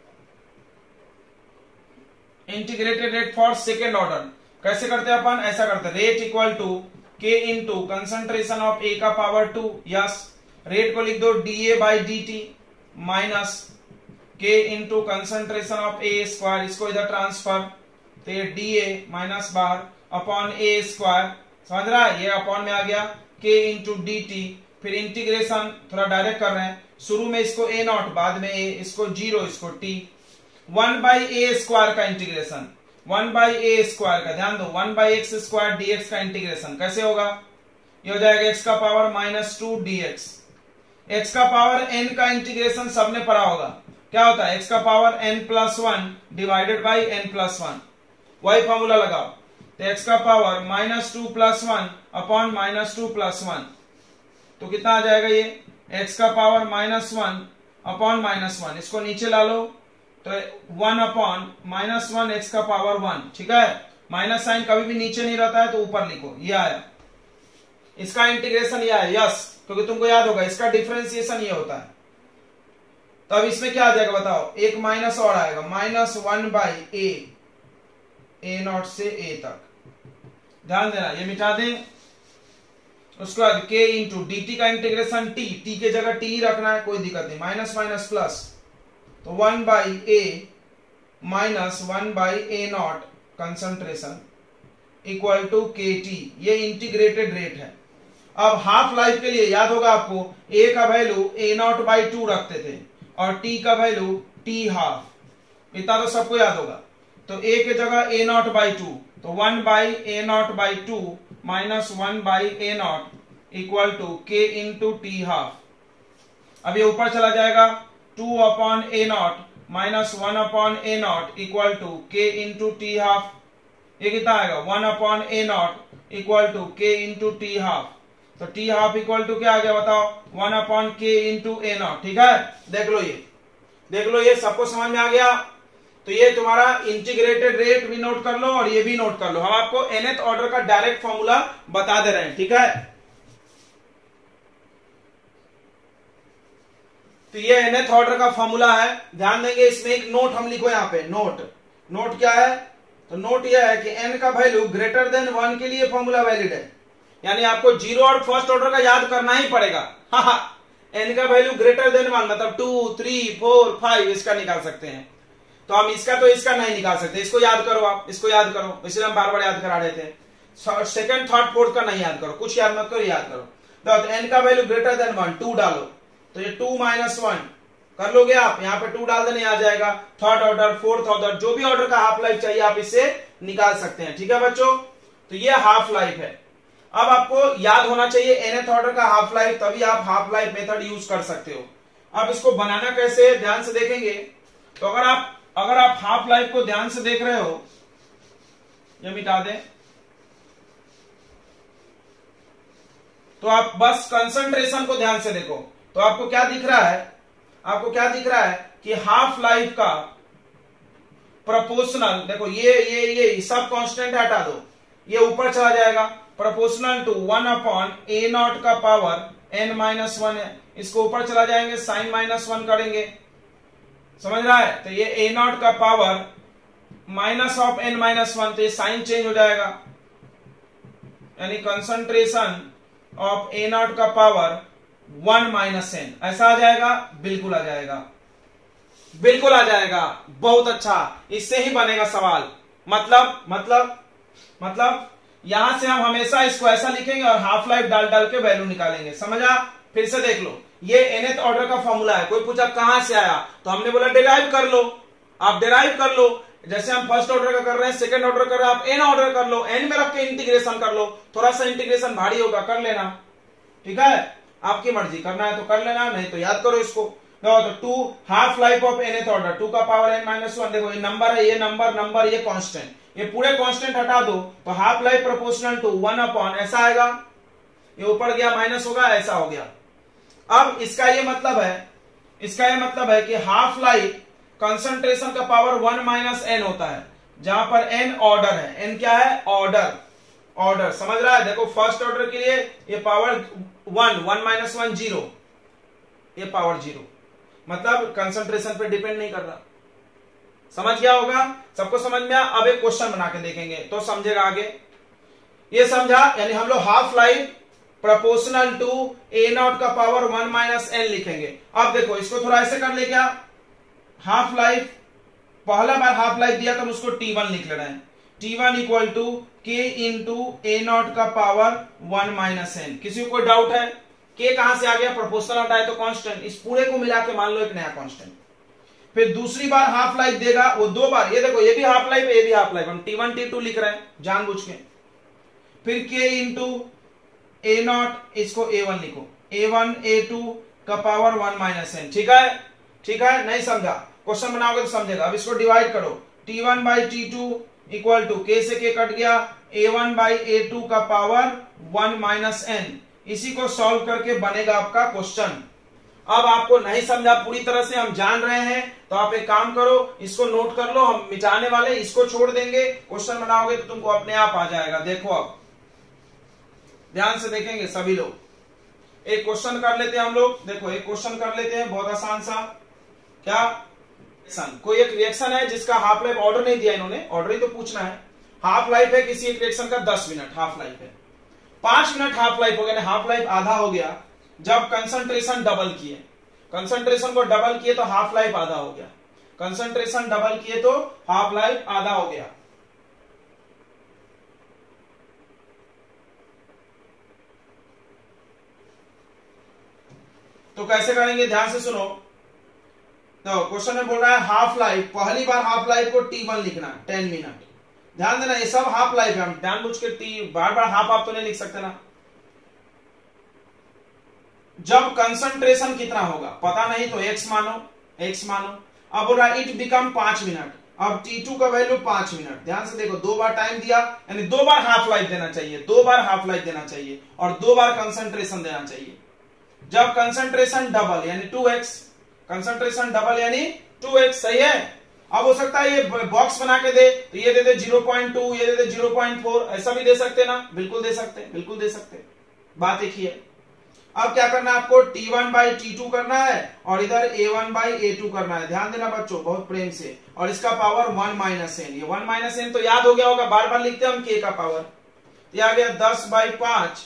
integrated rate for second order कैसे करते हैं अपन, ऐसा करते हैं, रेट इक्वल टू के इंटू कंसंट्रेशन ऑफ ए का पावर टू, यस, रेट को लिख दो d A by d t minus k into concentration of A square, इसको इधर ट्रांसफर, तो ये डी ए माइनस बाहर अपॉन ए स्क्वायर, समझ रहा है, ये अपॉन में आ गया, के इंटू डी टी, फिर इंटीग्रेशन थोड़ा डायरेक्ट कर रहे हैं, शुरू में इसको ए नॉट, बाद में ए, इसको जीरो, इसको t, one by A square का integration, one by A square का, ध्यान दो, one by x square d x का इंटीग्रेशन कैसे होगा, ये हो जाएगा एक्स का power minus two d x, x का पावर एन का इंटीग्रेशन सबने पढ़ा होगा, क्या होता है, एक्स का power n plus one divided by n plus one, वही फॉर्मूला लगाओ, तो एक्स का power minus two plus one upon minus two plus one, तो कितना आ जाएगा ये, एक्स का power minus one upon minus one, इसको नीचे ला लो, तो one upon minus one x का पावर वन। ठीक है, माइनस साइन कभी भी नीचे नहीं रहता है तो ऊपर लिखो, ये आया, इसका इंटीग्रेशन ये आया, यस, क्योंकि तुमको याद होगा इसका डिफरेंशिएशन ये होता है। तो अब इसमें क्या आ जाएगा बताओ, एक माइनस और आएगा, minus one by A, A naught से ए तक, ध्यान देना, ये मिटा दें। उसके बाद k इंटू डी टी का इंटीग्रेशन t, t के जगह t ही रखना है, कोई दिक्कत नहीं, माइनस माइनस प्लस, तो one by A minus one by A naught concentration equal to k t, ये इंटीग्रेटेड रेट है। अब हाफ लाइफ के लिए याद होगा आपको, a का value A naught by two रखते थे और t का वैल्यू t हाफ, इतना तो सबको याद होगा। तो a के जगह ए नॉट बाई टू, तो one by A naught by two minus one by A naught equal to के इंटू टी हाफ। अब ये ऊपर चला जाएगा, two upon A naught minus one upon A naught equal to के into t half. ये कितना आएगा, one upon A naught equal to के इंटू टी हाफ। तो टी हाफ इक्वल टू क्या आ गया बताओ, वन अपॉन के इंटू ए नॉट। ठीक है, देख लो ये, देख लो ये सबको समझ में आ गया। तो ये तुम्हारा इंटीग्रेटेड रेट भी नोट कर लो और ये भी नोट कर लो। हम आपको nth ऑर्डर का डायरेक्ट फॉर्मूला बता दे रहे हैं। ठीक है, तो ये nth ऑर्डर का फॉर्मूला है, ध्यान देंगे। इसमें एक नोट हम लिखो यहाँ पे, नोट नोट क्या है, तो नोट यह है कि n का वैल्यू ग्रेटर देन वन के लिए फॉर्मूला वैलिड है, यानी आपको जीरो और फर्स्ट ऑर्डर का याद करना ही पड़ेगा। हाँ हाँ, n का वैल्यू ग्रेटर देन वन मतलब टू थ्री फोर फाइव इसका निकाल सकते हैं। तो हम इसका तो इसका नहीं निकाल सकते, इसको याद करो, आप इसको याद करो, इसलिए हम बार बार याद करा रहे थे। सेकंड थर्ड फोर्थ का नहीं याद करो, कुछ याद मत करो, याद करो। तो एन का value greater than one, two डालो, तो ये टू माइनस वन कर लोगे आप, यहाँ पे टू डाल देने आ जाएगा। थर्ड ऑर्डर फोर्थ ऑर्डर जो भी ऑर्डर का हाफ लाइफ चाहिए आप इससे निकाल सकते हैं। ठीक है बच्चों, तो ये हाफ लाइफ है। अब आपको याद होना चाहिए nth ऑर्डर का हाफ लाइफ, तभी आप हाफ लाइफ मेथड यूज कर सकते हो। अब इसको बनाना कैसे ध्यान से देखेंगे, तो अगर आप अगर आप हाफ लाइफ को ध्यान से देख रहे हो, ये मिटा दें, तो आप बस कंसंट्रेशन को ध्यान से देखो, तो आपको क्या दिख रहा है, आपको क्या दिख रहा है कि हाफ लाइफ का प्रोपोर्शनल, देखो ये ये ये सब कांस्टेंट हटा दो, ये ऊपर चला जाएगा, proportional to one upon A naught का पावर एन माइनस वन है, इसको ऊपर चला जाएंगे, साइन माइनस वन करेंगे, समझ रहा है। तो ये ए नॉट का power minus of n minus one, तो ये साइन चेंज हो जाएगा, यानी कंसंट्रेशन ऑफ ए नॉट का पावर वन माइनस एन, ऐसा आ जाएगा, बिल्कुल आ जाएगा, बिल्कुल आ जाएगा, बहुत अच्छा, इससे ही बनेगा सवाल। मतलब मतलब मतलब यहां से हम हमेशा इसको ऐसा लिखेंगे और हाफ लाइफ डाल डाल के वैल्यू निकालेंगे, समझा। फिर से देख लो, ये nth ऑर्डर का फॉर्मूला है, कोई पूछा कहां से आया, तो हमने बोला डिराइव कर लो, आप डिराइव कर लो। जैसे हम फर्स्ट ऑर्डर का कर रहे हैं, सेकंड ऑर्डर कर रहे हैं, आप एन ऑर्डर कर लो, एन में रख के इंटीग्रेशन कर लो, थोड़ा सा इंटीग्रेशन भारी होगा, कर लेना। ठीक है, आपकी मर्जी, करना है तो कर लेना, नहीं तो याद करो इसको। तो two half life of nth order, two का पावर एन माइनस वन, देखो ये नंबर है, ये नंबर नंबर ये कांस्टेंट, ये पूरे कांस्टेंट हटा दो, तो half life proportional to one upon, ऐसा आएगा, ये ऊपर गया माइनस होगा, ऐसा हो गया। अब इसका ये मतलब है, इसका ये मतलब है कि हाफ लाइफ कंसंट्रेशन का पावर वन माइनस एन होता है, जहां पर एन ऑर्डर है, एन क्या है, ऑर्डर, ऑर्डर, समझ रहा है। देखो फर्स्ट ऑर्डर के लिए ये power one, one minus one zero, ये पावर जीरो, मतलब कंसंट्रेशन पे डिपेंड नहीं कर रहा। समझ गया होगा, सबको समझ में आ। अब एक क्वेश्चन बना के देखेंगे तो समझेगा आगे। ये समझा, यानी हम लोग half life proportional to A naught का पावर वन माइनस एन लिखेंगे। अब देखो इसको थोड़ा ऐसे कर ले, क्या हाफ लाइफ, पहला बार हाफ लाइफ दिया तो हम उसको टी वन लिख लेना है, टी वन इक्वल टू के इंटू ए नॉट का पावर वन माइनस एन। किसी को कोई डाउट है, के कहां से आ गया, प्रोपोर्शनल हटाए तो कांस्टेंट, इस पूरे को मिला के मान लो एक नया कांस्टेंट। फिर दूसरी बार हाफ लाइफ देगा, वो दो बार, ये देखो ये भी हाफ लाइफ है, ये भी हाफ लाइफ, हम टी वन टी टू लिख रहे हैं जानबूझ के। फिर के इंटू ए नॉट, इसको ए वन लिखो, ए वन ए टू का पावर वन माइनस एन। ठीक है, ठीक है, नहीं समझा, क्वेश्चन बनाओगे तो समझेगा। अब इसको डिवाइड करो, t one by t two equal to, k से के कट गया, A one by A two का पावर वन माइनस एन। इसी को सॉल्व करके बनेगा आपका क्वेश्चन। अब आपको नहीं समझा पूरी तरह से, हम जान रहे हैं, तो आप एक काम करो, इसको नोट कर लो, हम मिटाने वाले, इसको छोड़ देंगे, क्वेश्चन बनाओगे तो तुमको अपने आप आ जाएगा। देखो अब ध्यान से देखेंगे सभी लोग। एक क्वेश्चन कर लेते हैं हम लोग, देखो एक क्वेश्चन कर लेते हैं बहुत आसान सा। क्या कोई एक रिएक्शन है जिसका हाफ लाइफ ऑर्डर नहीं दिया इन्होंने, ऑर्डर ही तो पूछना है, हाफ लाइफ है किसी एक रिएक्शन का दस मिनट हाफ लाइफ है, पांच मिनट हाफ लाइफ हो गया, हाफ लाइफ आधा हो गया जब कंसंट्रेशन डबल किए, कंसंट्रेशन को डबल किए तो हाफ लाइफ आधा हो गया, कंसंट्रेशन डबल किए तो हाफ लाइफ आधा हो गया। तो कैसे करेंगे ध्यान से सुनो। तो क्वेश्चन में बोल रहा है हाफ लाइफ, पहली बार हाफ लाइफ को टी वन लिखना टेन मिनट, ध्यान देना ये सब हाफ लाइफ है, हम ध्यान बुझ के टी बार बार हाफ आप तो नहीं लिख सकते ना। जब कंसंट्रेशन कितना होगा पता नहीं तो एक्स मानो, एक्स मानो। अब बोल रहा है इट बिकम पांच मिनट, अब टी टू का वैल्यू पांच मिनट, ध्यान से देखो दो बार टाइम दिया यानी दो बार हाफ लाइफ देना चाहिए, दो बार हाफ लाइफ देना चाहिए और दो बार कंसंट्रेशन देना चाहिए। जब कंसंट्रेशन डबल यानी टू एक्स, कंसंट्रेशन डबल यानी टू एक्स, सही है। अब हो सकता है ये बॉक्स बना के दे तो ये दे दे ज़ीरो पॉइंट टू, ये दे दे ज़ीरो पॉइंट फोर, ऐसा भी दे सकते ना, बिल्कुल दे सकते, बिल्कुल दे सकते, बात एक ही है। अब क्या करना है आपको t one by t two करना है और इधर A one by A two करना है, ध्यान देना बच्चों बहुत प्रेम से। और इसका पावर वन माइनस एन, ये वन माइनस एन तो याद हो गया होगा, बार बार लिखते हैं हम के का पावर, ये आ गया दस बाई पांच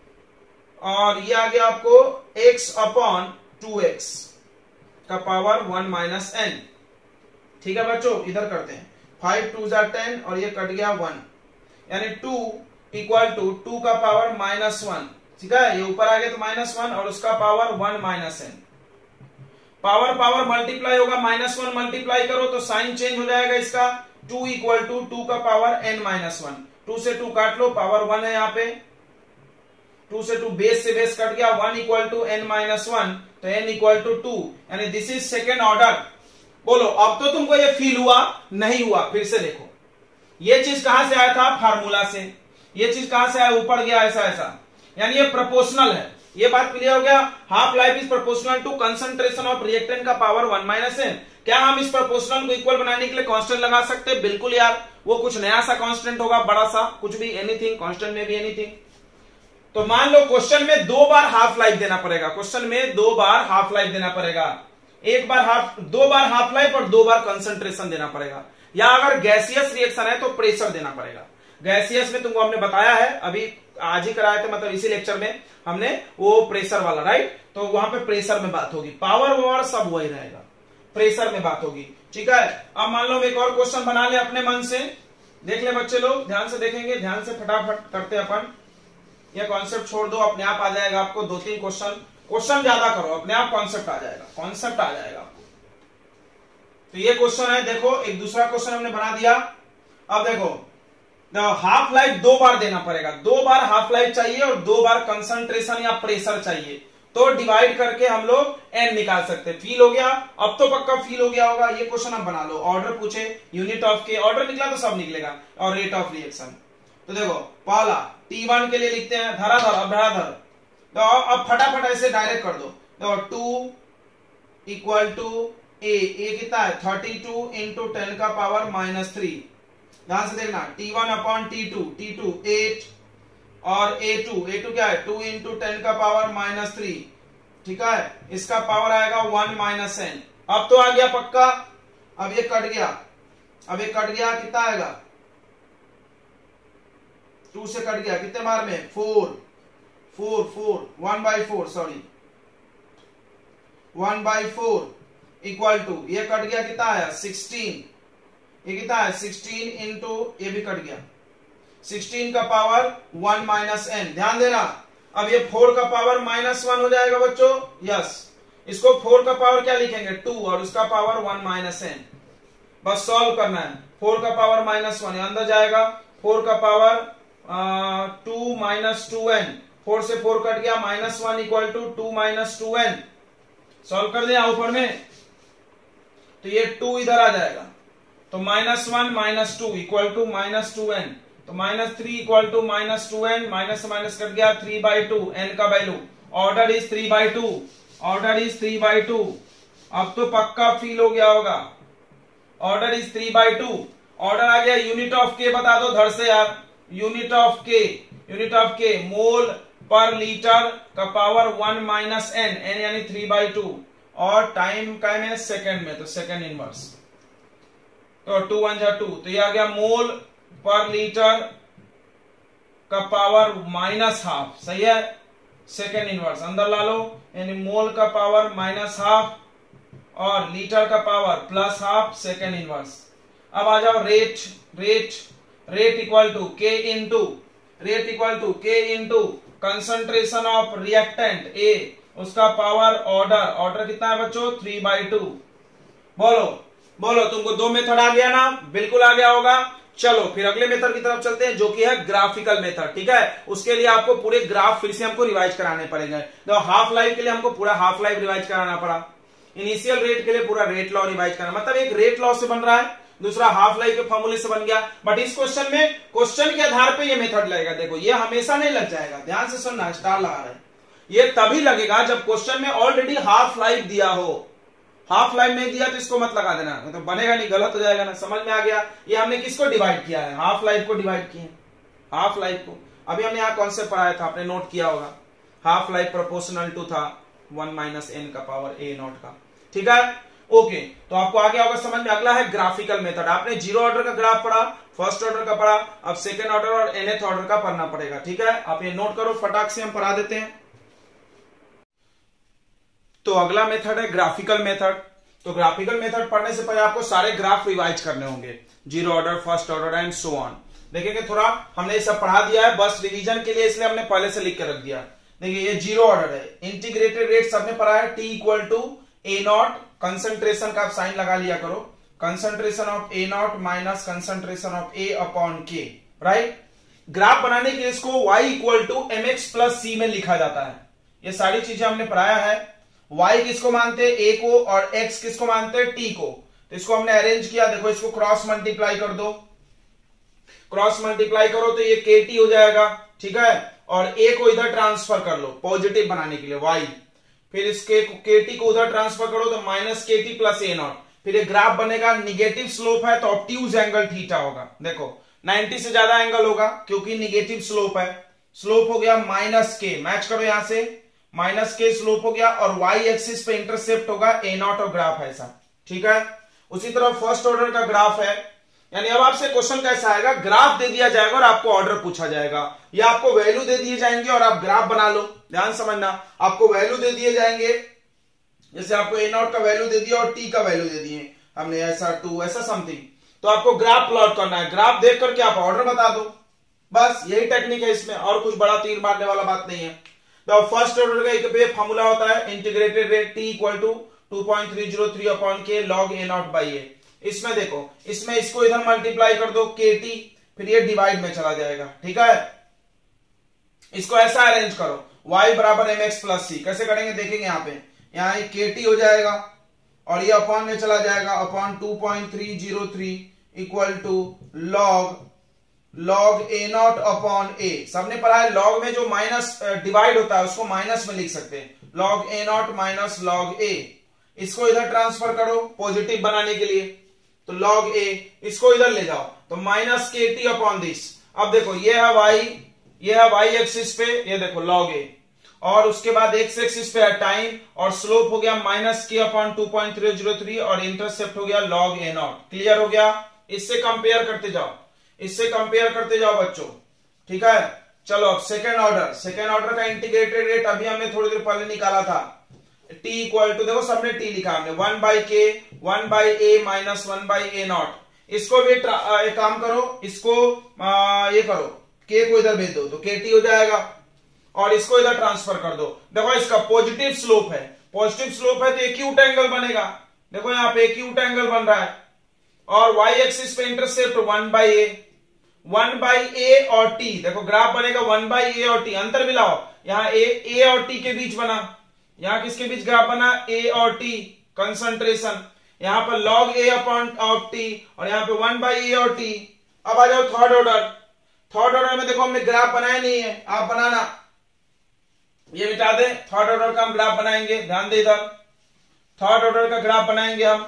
और ये आ गया आपको एक्स अपॉन टू एक्स का पावर वन माइनस एन। ठीक है बच्चों, इधर करते हैं फाइव टू जा टेन और ये कट गया वन, यानी टू इक्वल टू टू का पावर माइनस वन, ठीक है, ये ऊपर आ गया तो माइनस वन और उसका power one minus n. Power power multiply होगा, माइनस वन मल्टीप्लाई करो तो साइन चेंज हो जाएगा इसका, टू इक्वल टू टू का power n minus one, two से टू काट लो पावर वन है यहाँ पे, टू से टू बेस से बेस कट गया, one equal to n minus one तो एन इक्वल टू टू, यानी दिस इज सेकेंड ऑर्डर। बोलो अब तो तुमको ये फील हुआ नहीं हुआ, फिर से देखो ये चीज कहां से आया था, फार्मूला से, ये चीज कहां से आया, ऊपर गया ऐसा ऐसा, यानी ये प्रोपोर्शनल है, ये बात क्लियर हो गया। Half life is proportional to concentration of reactant का पावर वन माइनस एन। क्या हम इस प्रोपोर्शनल को इक्वल बनाने के लिए कांस्टेंट लगा सकते हैं? बिल्कुल यार, वो कुछ नया सा कांस्टेंट होगा, बड़ा सा, कुछ भी, एनीथिंग, कांस्टेंट में भी एनीथिंग। तो मान लो क्वेश्चन में दो बार हाफ लाइफ देना पड़ेगा, क्वेश्चन में दो बार हाफ लाइफ देना पड़ेगा, एक बार हाफ, दो बार हाफ लाइफ और दो बार कंसंट्रेशन देना पड़ेगा। या अगर गैसियस रिएक्शन है तो प्रेशर देना पड़ेगा। गैसियस में तुमको हमने बताया है, अभी आज ही कराया था, मतलब इसी लेक्चर में हमने वो प्रेशर वाला, राइट, तो वहां पे प्रेशर में बात होगी, पावर वावर सब वही रहेगा, प्रेशर में बात होगी, ठीक है। अब मान लो एक और क्वेश्चन बना ले अपने मन से, देख ले बच्चे लोग, ध्यान से देखेंगे, ध्यान से फटाफट करते अपन, ये कॉन्सेप्ट छोड़ दो, अपने आप आ जाएगा आपको, दो तीन क्वेश्चन, क्वेश्चन ज्यादा करो, अपने आप कॉन्सेप्ट आ जाएगा, कॉन्सेप्ट आ जाएगा आपको। तो ये क्वेश्चन है, देखो एक दूसरा क्वेश्चन हमने बना दिया। अब देखो हाफ लाइफ दो बार देना पड़ेगा, दो बार हाफ लाइफ चाहिए और दो बार कंसंट्रेशन या प्रेशर चाहिए, तो डिवाइड करके हम लोग एन निकाल सकते हैं। फील हो गया? अब तो पक्का फील हो गया होगा। ये क्वेश्चन आप बना लो, ऑर्डर पूछे, यूनिट ऑफ के, ऑर्डर निकला तो सब निकलेगा, और रेट ऑफ रिएक्शन। तो देखो पहला टी वन के लिए लिखते हैं धराधर, अब धराधर, तो अब फटाफट ऐसे डायरेक्ट कर दो, देखो two equal to A, A कितना है थर्टी टू इंटू टेन का पावर माइनस थ्री, ध्यान से देखना, t one upon t two, t two eight और ए टू, ए टू क्या है टू इंटू टेन का पावर माइनस थ्री, ठीक है, इसका पावर आएगा वन माइनस एन। अब तो आ गया पक्का, अब ये कट गया, अब ये कट गया, कितना आएगा, टू से कट गया, कितने बार में, four, four four one by four, sorry one by four equal to, ये कट गया, कितना आया सिक्सटीन, ये कितना है सिक्सटीन इंटू, ये भी कट गया, सिक्सटीन का पावर वन माइनस एन, ध्यान देना। अब ये फोर का पावर माइनस वन हो जाएगा बच्चों, यस, इसको फोर का पावर क्या लिखेंगे टू और उसका पावर वन माइनस एन, बस सॉल्व करना है। फोर का पावर माइनस वन अंदर जाएगा, फोर का power two minus two n, four से फोर कट गया, minus one equal to two minus two n, solve कर दिया ऊपर में, तो ये टू इधर आ जाएगा, तो minus one minus two equal to minus two n, तो minus three equal to minus two n, minus minus cut गया, थ्री बाई टू, एन का value, order is three by two, order is three by two. अब तो पक्का feel हो गया होगा, order is three by two, order आ गया। यूनिट ऑफ के बता दो धड़ से यार, यूनिट ऑफ के, यूनिट ऑफ के मोल पर लीटर का power one minus N, n यानी थ्री बाई टू, और टाइम का में सेकेंड में, तो सेकेंड इनवर्स, तो टू वन जा टू, तो ये आ गया मोल पर लीटर का पावर माइनस हाफ, सही है। सेकेंड इनवर्स अंदर ला लो, यानी मोल का पावर माइनस हाफ और लीटर का power plus half, second inverse. अब आ जाओ rate, rate rate equal to के इंटू रेट इक्वल टू के into concentration of reactant A, उसका पावर ऑर्डर, ऑर्डर कितना है बच्चों, थ्री बाई टू। बोलो बोलो, तुमको दो मेथड आ गया ना, बिल्कुल आ गया होगा। चलो फिर अगले मेथड की तरफ चलते हैं, जो कि है ग्राफिकल मेथड, ठीक है। उसके लिए आपको पूरे ग्राफ फिर से हमको रिवाइज कराने पड़ेंगे। तो हाफ लाइफ के लिए हमको पूरा हाफ लाइफ रिवाइज कराना पड़ा, इनिशियल रेट के लिए पूरा रेट लॉ रिवाइज करना, मतलब एक रेट लॉ से बन रहा है, दूसरा हाफ लाइफ के फॉर्मूले से बन गया। बट इस क्वेश्चन में क्वेश्चन के आधार पे ये मेथड लगेगा। देखो ये हमेशा नहीं लग जाएगा, ध्यान से सुनना, स्टार लगा रहे हैं। ये तभी लगेगा जब क्वेश्चन में ऑलरेडी हाफ लाइफ दिया हो। हाफ लाइफ नहीं दिया तो इसको मत लगा देना, तो बनेगा नहीं, गलत हो जाएगा ना। समझ में आ गया? ये हमने किसको डिवाइड किया है, हाफ लाइफ को डिवाइड किए, हाफ लाइफ को। अभी हमने यहाँ कॉन्सेप्ट पढ़ाया था, आपने नोट किया होगा, हाफ लाइफ प्रोपोर्शनल टू था वन माइनस एन का पावर ए नॉट का, ठीक है। ओके, तो आपको आ गया होगा समझ में। अगला है ग्राफिकल मेथड। आपने जीरो ऑर्डर का ग्राफ पढ़ा, फर्स्ट ऑर्डर का पढ़ा, अब सेकेंड ऑर्डर और एनथ ऑर्डर का पढ़ना पड़ेगा, ठीक है। आप ये नोट करो, फटाक से हम पढ़ा देते हैं। तो अगला मेथड है ग्राफिकल मेथड। तो ग्राफिकल मेथड पढ़ने से पहले आपको सारे ग्राफ रिवाइज करने होंगे, zero order, first order and so on. देखेंगे थोड़ा हमने ये सब पढ़ा दिया है, बस रिवीजन के लिए, इसलिए हमने पहले से लिख के रख दिया। देखिए ये जीरो ऑर्डर है, इंटीग्रेटेड रेट सबने पढ़ा है, t equal to A naught, concentration का आप साइन लगा लिया करो, concentration of A naught minus concentration of A upon k, right. Graph बनाने के लिए इसको y equal to m x plus c में लिखा जाता है। ये सारी चीजें हमने पढ़ाया है। y किसको मानते हैं, a को, और x किसको मानते हैं, t को। तो इसको हमने अरेंज किया, देखो इसको क्रॉस मल्टीप्लाई कर दो, क्रॉस मल्टीप्लाई करो तो ये kt हो जाएगा, ठीक है। और a को इधर ट्रांसफर कर लो पॉजिटिव बनाने के लिए y, फिर इसके kt को उधर ट्रांसफर करो तो माइनस के टी प्लस ए नॉट। फिर ये ग्राफ बनेगा, निगेटिव स्लोप है तो ऑब्ट्यूज एंगल थीटा होगा। देखो नाइंटी से ज्यादा एंगल होगा क्योंकि निगेटिव स्लोप है। स्लोप हो गया माइनस के, मैच करो यहां से, माइनस के स्लोप हो गया, और वाई एक्सिस पे इंटरसेप्ट होगा ए नॉट और ग्राफ ऐसा, ठीक है। उसी तरह फर्स्ट ऑर्डर का ग्राफ है, यानी अब आपसे क्वेश्चन कैसा आएगा, ग्राफ दे दिया जाएगा और आपको ऑर्डर पूछा जाएगा, या आपको वैल्यू दे दिए जाएंगे और आप ग्राफ बना लो। ध्यान समझना, आपको वैल्यू दे दिए जाएंगे, जैसे आपको ए नॉट का वैल्यू दे दिया और टी का वैल्यू दे दिए हमने, ऐसा टू ऐसा समथिंग, तो आपको ग्राफ प्लॉट करना है। ग्राफ देख करके आप ऑर्डर बता दो, बस यही टेक्निक है इसमें, और कुछ बड़ा तीर मारने वाला बात नहीं है। तो फर्स्ट ऑर्डर का एक फॉर्मूला होता है integrated rate t equal to two point three zero three upon k log A naught by A. इसमें देखो, इसमें इसको इधर मल्टीप्लाई कर दो के टी, फिर ये डिवाइड में चला जाएगा, ठीक है। इसको ऐसा अरेंज करो, y बराबर एम एक्स प्लस सी। कैसे करेंगे देखेंगे, यहाँ पे यहाँ के टी हो जाएगा और ये अपॉन में चला जाएगा, upon two point three zero three equal to log log A naught upon A. सबने पढ़ा है लॉग में जो माइनस डिवाइड होता है उसको माइनस में लिख सकते हैं, log A naught minus log A. इसको इधर ट्रांसफर करो पॉजिटिव बनाने के लिए, तो लॉग ए, इसको इधर ले जाओ तो माइनस के टी अपॉन दिस। अब देखो ये है y, ये है y एक्सिस पे, ये देखो लॉग ए, और उसके बाद एक्स एक्सिस पे है टाइम, और स्लोप हो गया minus k upon two point three zero three, और इंटरसेप्ट हो गया लॉग ए नॉट। क्लियर हो गया? इससे कंपेयर करते जाओ, इससे कंपेयर करते जाओ बच्चों, ठीक है। चलो अब सेकेंड ऑर्डर, सेकेंड ऑर्डर का इंटीग्रेटेड रेट अभी हमने थोड़ी देर पहले निकाला था, t इक्वल टू, देखो सबने t लिखा हमने, one by k, one by A minus one by A naught. इसको भी एक काम करो, इसको आ, ये करो, k को इधर भेज दो तो के टी हो जाएगा, और इसको इधर ट्रांसफर कर दो। देखो इसका पॉजिटिव स्लोप है, पॉजिटिव स्लोप है तो एक्यूट एंगल बनेगा, देखो यहाँ पे एक्यूट एंगल बन रहा है, और y एक्सिस पे intercept one by A, one by A और t, देखो ग्राफ बनेगा वन बाई ए और t, अंतर मिलाओ, यहाँ a a और t के बीच बना, यहाँ किसके बीच ग्राफ बना, a और t, कंसंट्रेशन, यहाँ पर log a upon of t, और यहाँ पे वन बाई ए और t। अब आ जाओ थर्ड ऑर्डर, थर्ड ऑर्डर में देखो हमने ग्राफ बनाया नहीं है, आप बनाना, ये मिटा दे, थर्ड ऑर्डर का हम ग्राफ बनाएंगे, ध्यान दे इधर, थर्ड ऑर्डर का ग्राफ बनाएंगे हम।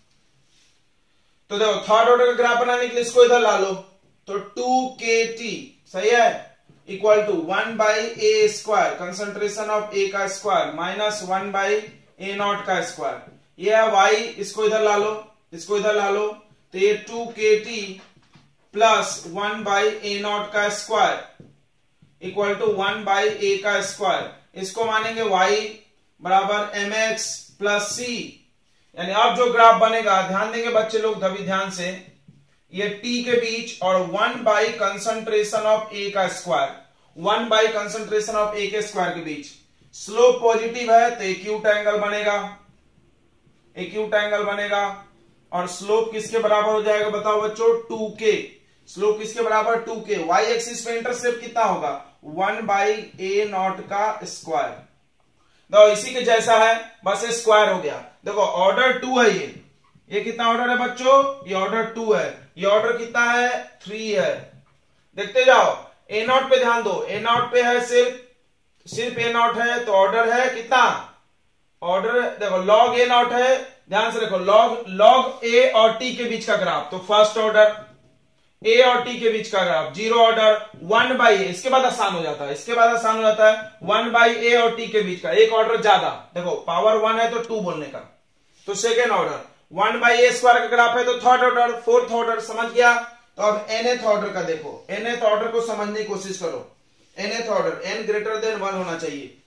तो देखो थर्ड ऑर्डर का ग्राफ बनाने के लिए इसको इधर ला लो, तो टू के टी, सही है, equal to one by A square, concentration of A का square, minus one by A naught का स्क्वायर। ये है y, इसको इधर ला लो, इसको इधर ला लो, तो ये two k t plus one by A naught का square equal to one by A का स्क्वायर। इसको मानेंगे y बराबर एम एक्स प्लस सी। यानी अब जो ग्राफ बनेगा, ध्यान देंगे बच्चे लोग तभी ध्यान से, ये t के बीच और one by concentration of a का square, one by concentration of a के स्क्वायर के बीच स्लोप पॉजिटिव है तो एक्यूट एंगल बनेगा, एक्यूट एंगल बनेगा। और स्लोप किसके बराबर हो जाएगा बताओ बच्चों, टू के। स्लोप किसके बराबर, टू के। वाई एक्सिस पे इंटरसेप्ट कितना होगा, वन बाई ए नॉट का स्क्वायर। देखो इसी के जैसा है, बस ये स्क्वायर हो गया। देखो ऑर्डर टू है, ये ये कितना ऑर्डर है बच्चों, ये ऑर्डर टू है। ये ऑर्डर कितना है, थ्री है। देखते जाओ, ए नॉट पे ध्यान दो, ए नॉट पे है सिर्फ सिर्फ ए नॉट है तो ऑर्डर है कितना, ऑर्डर देखो लॉग ए नॉट है, ध्यान से देखो लॉग लॉग ए और टी के बीच का ग्राफ, तो फर्स्ट ऑर्डर ए और टी के बीच का graph, zero order one by A, इसके बाद आसान हो जाता है, इसके बाद आसान हो जाता है वन बाई ए और टी के बीच का, एक ऑर्डर ज्यादा। देखो पावर वन है तो टू बोलने का, तो second order one by A square का ग्राफ है तो थर्ड ऑर्डर, फोर्थ ऑर्डर, समझ गया। तो अब एनएथ ऑर्डर का देखो, एनएथ ऑर्डर को समझने की कोशिश करो। Nth order n greater than one होना चाहिए।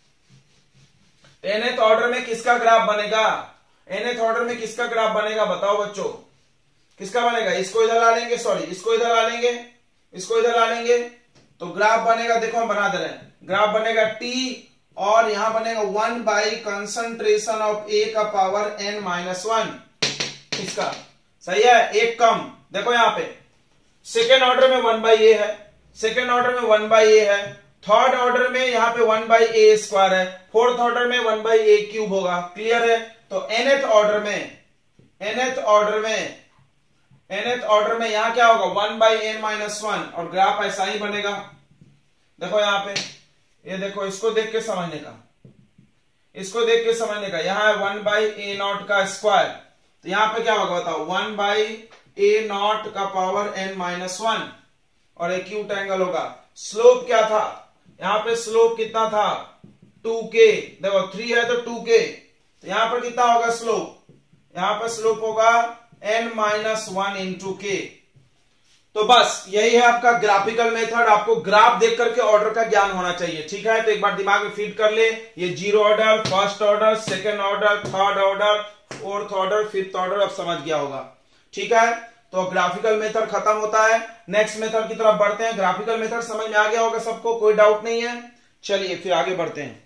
एनएथ ऑर्डर में किसका ग्राफ बनेगा, एनएथ ऑर्डर में किसका ग्राफ बनेगा बताओ बच्चों, किसका बनेगा। इसको इधर ला लेंगे, सॉरी इसको इधर ला लेंगे, इसको इधर ला लेंगे तो ग्राफ बनेगा, देखो हम बना दे रहे हैं, ग्राफ बनेगा टी और यहां बनेगा one by concentration of A का पावर एन माइनस वन। इसका सही है, एक कम। देखो यहां पे सेकेंड ऑर्डर में वन बाई ए है, सेकेंड ऑर्डर में वन बाई ए है, थर्ड ऑर्डर में यहां पे वन बाई ए स्क्वायर है, फोर्थ ऑर्डर में वन बाई ए क्यूब होगा। क्लियर है। तो एनएथ ऑर्डर में एनएथ ऑर्डर में एनएथ ऑर्डर में यहां क्या होगा, one by n minus one, और ग्राफ ऐसा ही बनेगा। देखो यहां पे, ये देखो इसको देख के समझने का, इसको देख के समझने का, यहां है वन बाई ए नॉट का स्क्वायर, तो यहां पे क्या होगा बताओ, वन बाई ए नॉट का पावर एन माइनस वन और एक्यूट एंगल होगा। स्लोप क्या था, यहां पे स्लोप कितना था, टू के। देखो थ्री है तो टू के, तो यहां पर कितना होगा स्लोप, यहां पर स्लोप होगा एन माइनस वन इंटू के। तो बस यही है आपका ग्राफिकल मेथड। आपको ग्राफ देख करके ऑर्डर का ज्ञान होना चाहिए, ठीक है। तो एक बार दिमाग में फीड कर ले, ये zero order, first order, second order, third order, fourth order, fifth order, अब समझ गया होगा, ठीक है। तो ग्राफिकल मेथड खत्म होता है, नेक्स्ट मेथड की तरफ बढ़ते हैं। ग्राफिकल मेथड समझ में आ गया होगा सबको, कोई डाउट नहीं है। चलिए फिर आगे बढ़ते हैं।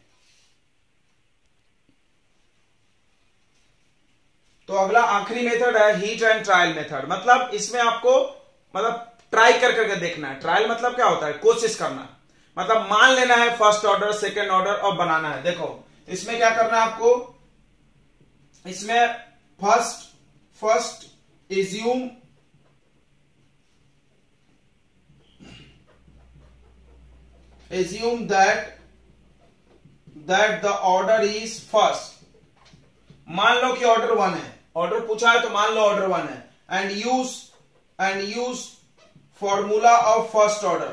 तो अगला आखिरी मेथड है हीट एंड ट्रायल मेथड। मतलब इसमें आपको मतलब ट्राई कर करके देखना है। ट्रायल मतलब क्या होता है, कोशिश करना, मतलब मान लेना है फर्स्ट ऑर्डर, सेकेंड ऑर्डर और बनाना है। देखो इसमें क्या करना है आपको, इसमें first first assume assume that that the order is first। मान लो कि ऑर्डर वन है, ऑर्डर पूछा है तो मान लो ऑर्डर वन है। And use and use formula of first order,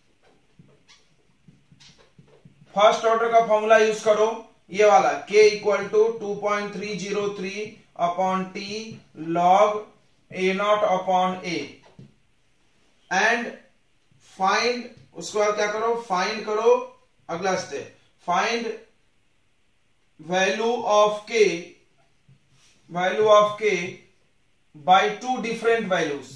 first order का फॉर्मूला यूज करो, ये वाला k equal to two point three zero three upon t log A naught upon A. And find, उसके बाद क्या करो, find करो, अगला step find value of k, value of k by two different values,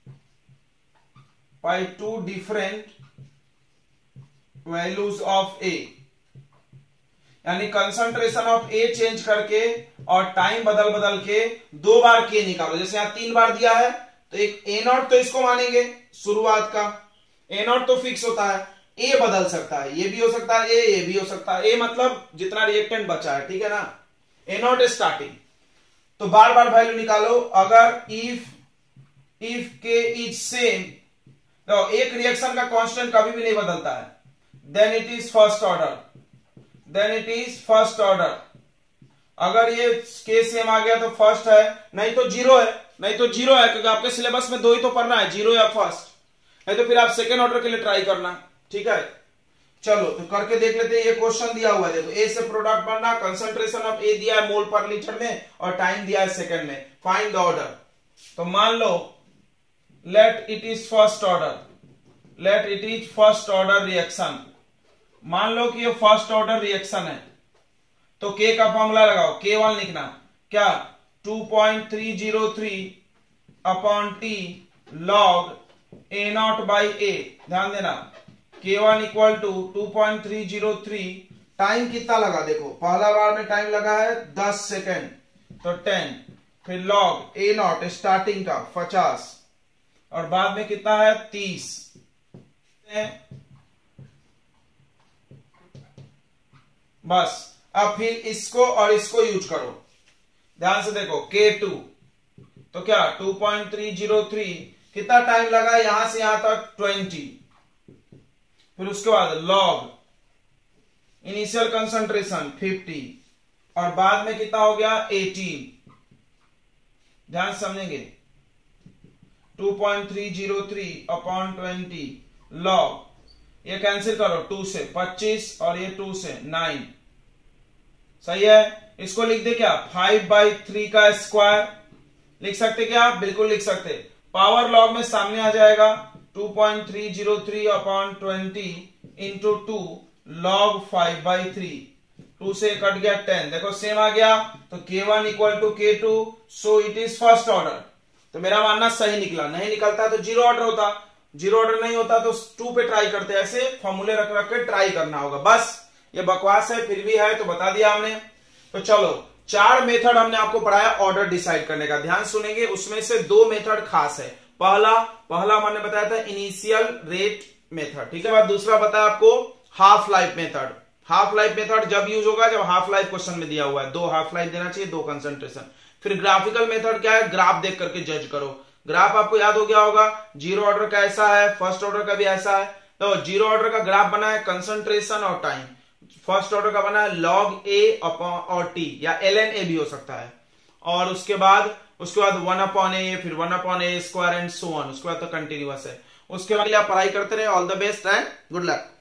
by two different values of A. यानी concentration of A change करके और time बदल बदल के दो बार के निकालो। जैसे यहां तीन बार दिया है तो एक ए नॉट तो इसको मानेंगे शुरुआत का, ए नॉट तो फिक्स होता है, ए बदल सकता है, ये भी हो सकता है, ए ये भी हो सकता है, ए मतलब जितना रिएक्टेंट बचा है, ठीक है ना। ए नॉट स्टार्टिंग, तो बार बार वैल्यू निकालो। अगर if if k is same, तो एक रिएक्शन का कांस्टेंट कभी भी नहीं बदलता है, then it is first order, then it is first order. अगर ये के सेम आ गया तो फर्स्ट है, नहीं तो जीरो है, नहीं तो जीरो है, क्योंकि आपके सिलेबस में दो ही तो पढ़ना है, जीरो या फर्स्ट, नहीं तो फिर आप सेकेंड ऑर्डर के लिए ट्राई करना, ठीक है। चलो तो करके देख लेते हैं। ये क्वेश्चन दिया हुआ है, देखो ए से प्रोडक्ट बनना, कंसंट्रेशन ऑफ ए दिया है मोल पर लीटर में और टाइम दिया है सेकंड में, फाइंड द ऑर्डर। तो मान लो let it is first order, let it is first order reaction. मान लो कि ये फर्स्ट ऑर्डर रिएक्शन है, तो के का फॉर्मूला लगाओ, के वन लिखना क्या, two point three zero three upon t log A naught by A. ध्यान देना, k one equal to two point three zero three, time कितना लगा देखो, पहला बार में टाइम लगा है दस सेकेंड, तो टेन, फिर लॉग ए नॉट स्टार्टिंग का पचास, और बाद में कितना है तीस। बस अब फिर इसको और इसको यूज करो, ध्यान से देखो, के टू तो क्या two point three zero three, कितना टाइम लगा यहां से यहां तक ट्वेंटी, फिर उसके बाद लॉग इनिशियल कंसंट्रेशन फिफ्टी, और बाद में कितना हो गया एटीन। ध्यान समझेंगे, two point three zero three upon twenty log, ये कैंसिल करो, टू से पच्चीस और ये टू से नाइन, सही है। इसको लिख दे क्या, फाइव बाई थ्री का स्क्वायर, लिख सकते क्या, बिल्कुल लिख सकते। पावर लॉग में सामने आ जाएगा, two point three zero three upon twenty into two log five by three, two से कट गया टेन, देखो सेम आ गया, तो k one equal to k two, so it is first order. तो मेरा मानना सही निकला, नहीं निकलता तो जीरो ऑर्डर होता, जीरो ऑर्डर नहीं होता तो टू पे ट्राई करते, ऐसे फॉर्मूले रख रख के ट्राई करना होगा। बस ये बकवास है, फिर भी है तो बता दिया हमने। तो चलो, चार मेथड हमने आपको पढ़ाया ऑर्डर डिसाइड करने का, ध्यान सुनेंगे, उसमें से दो मेथड खास है। पहला पहला मैंने बताया था इनिशियल रेट मेथड, ठीक है। बाद दूसरा बताया आपको half life method. Half life method जब यूज होगा जब हाफ लाइफ क्वेश्चन में दिया हुआ है, दो हाफ लाइफ देना चाहिए, दो कंसंट्रेशन। फिर ग्राफिकल मेथड क्या है, ग्राफ देख करके जज करो। ग्राफ आपको याद हो गया होगा, जीरो ऑर्डर का ऐसा है, फर्स्ट ऑर्डर का भी ऐसा है। तो जीरो ऑर्डर का ग्राफ बना है कंसंट्रेशन और टाइम, फर्स्ट ऑर्डर का बना है लॉग ए अपॉन और टी, या एल एन ए भी हो सकता है। और उसके बाद उसके बाद वन अपॉन ए, फिर one upon A square and so on, उसके बाद तो कंटिन्यूअस है। उसके बाद आप पढ़ाई करते रहे। All the best and good luck.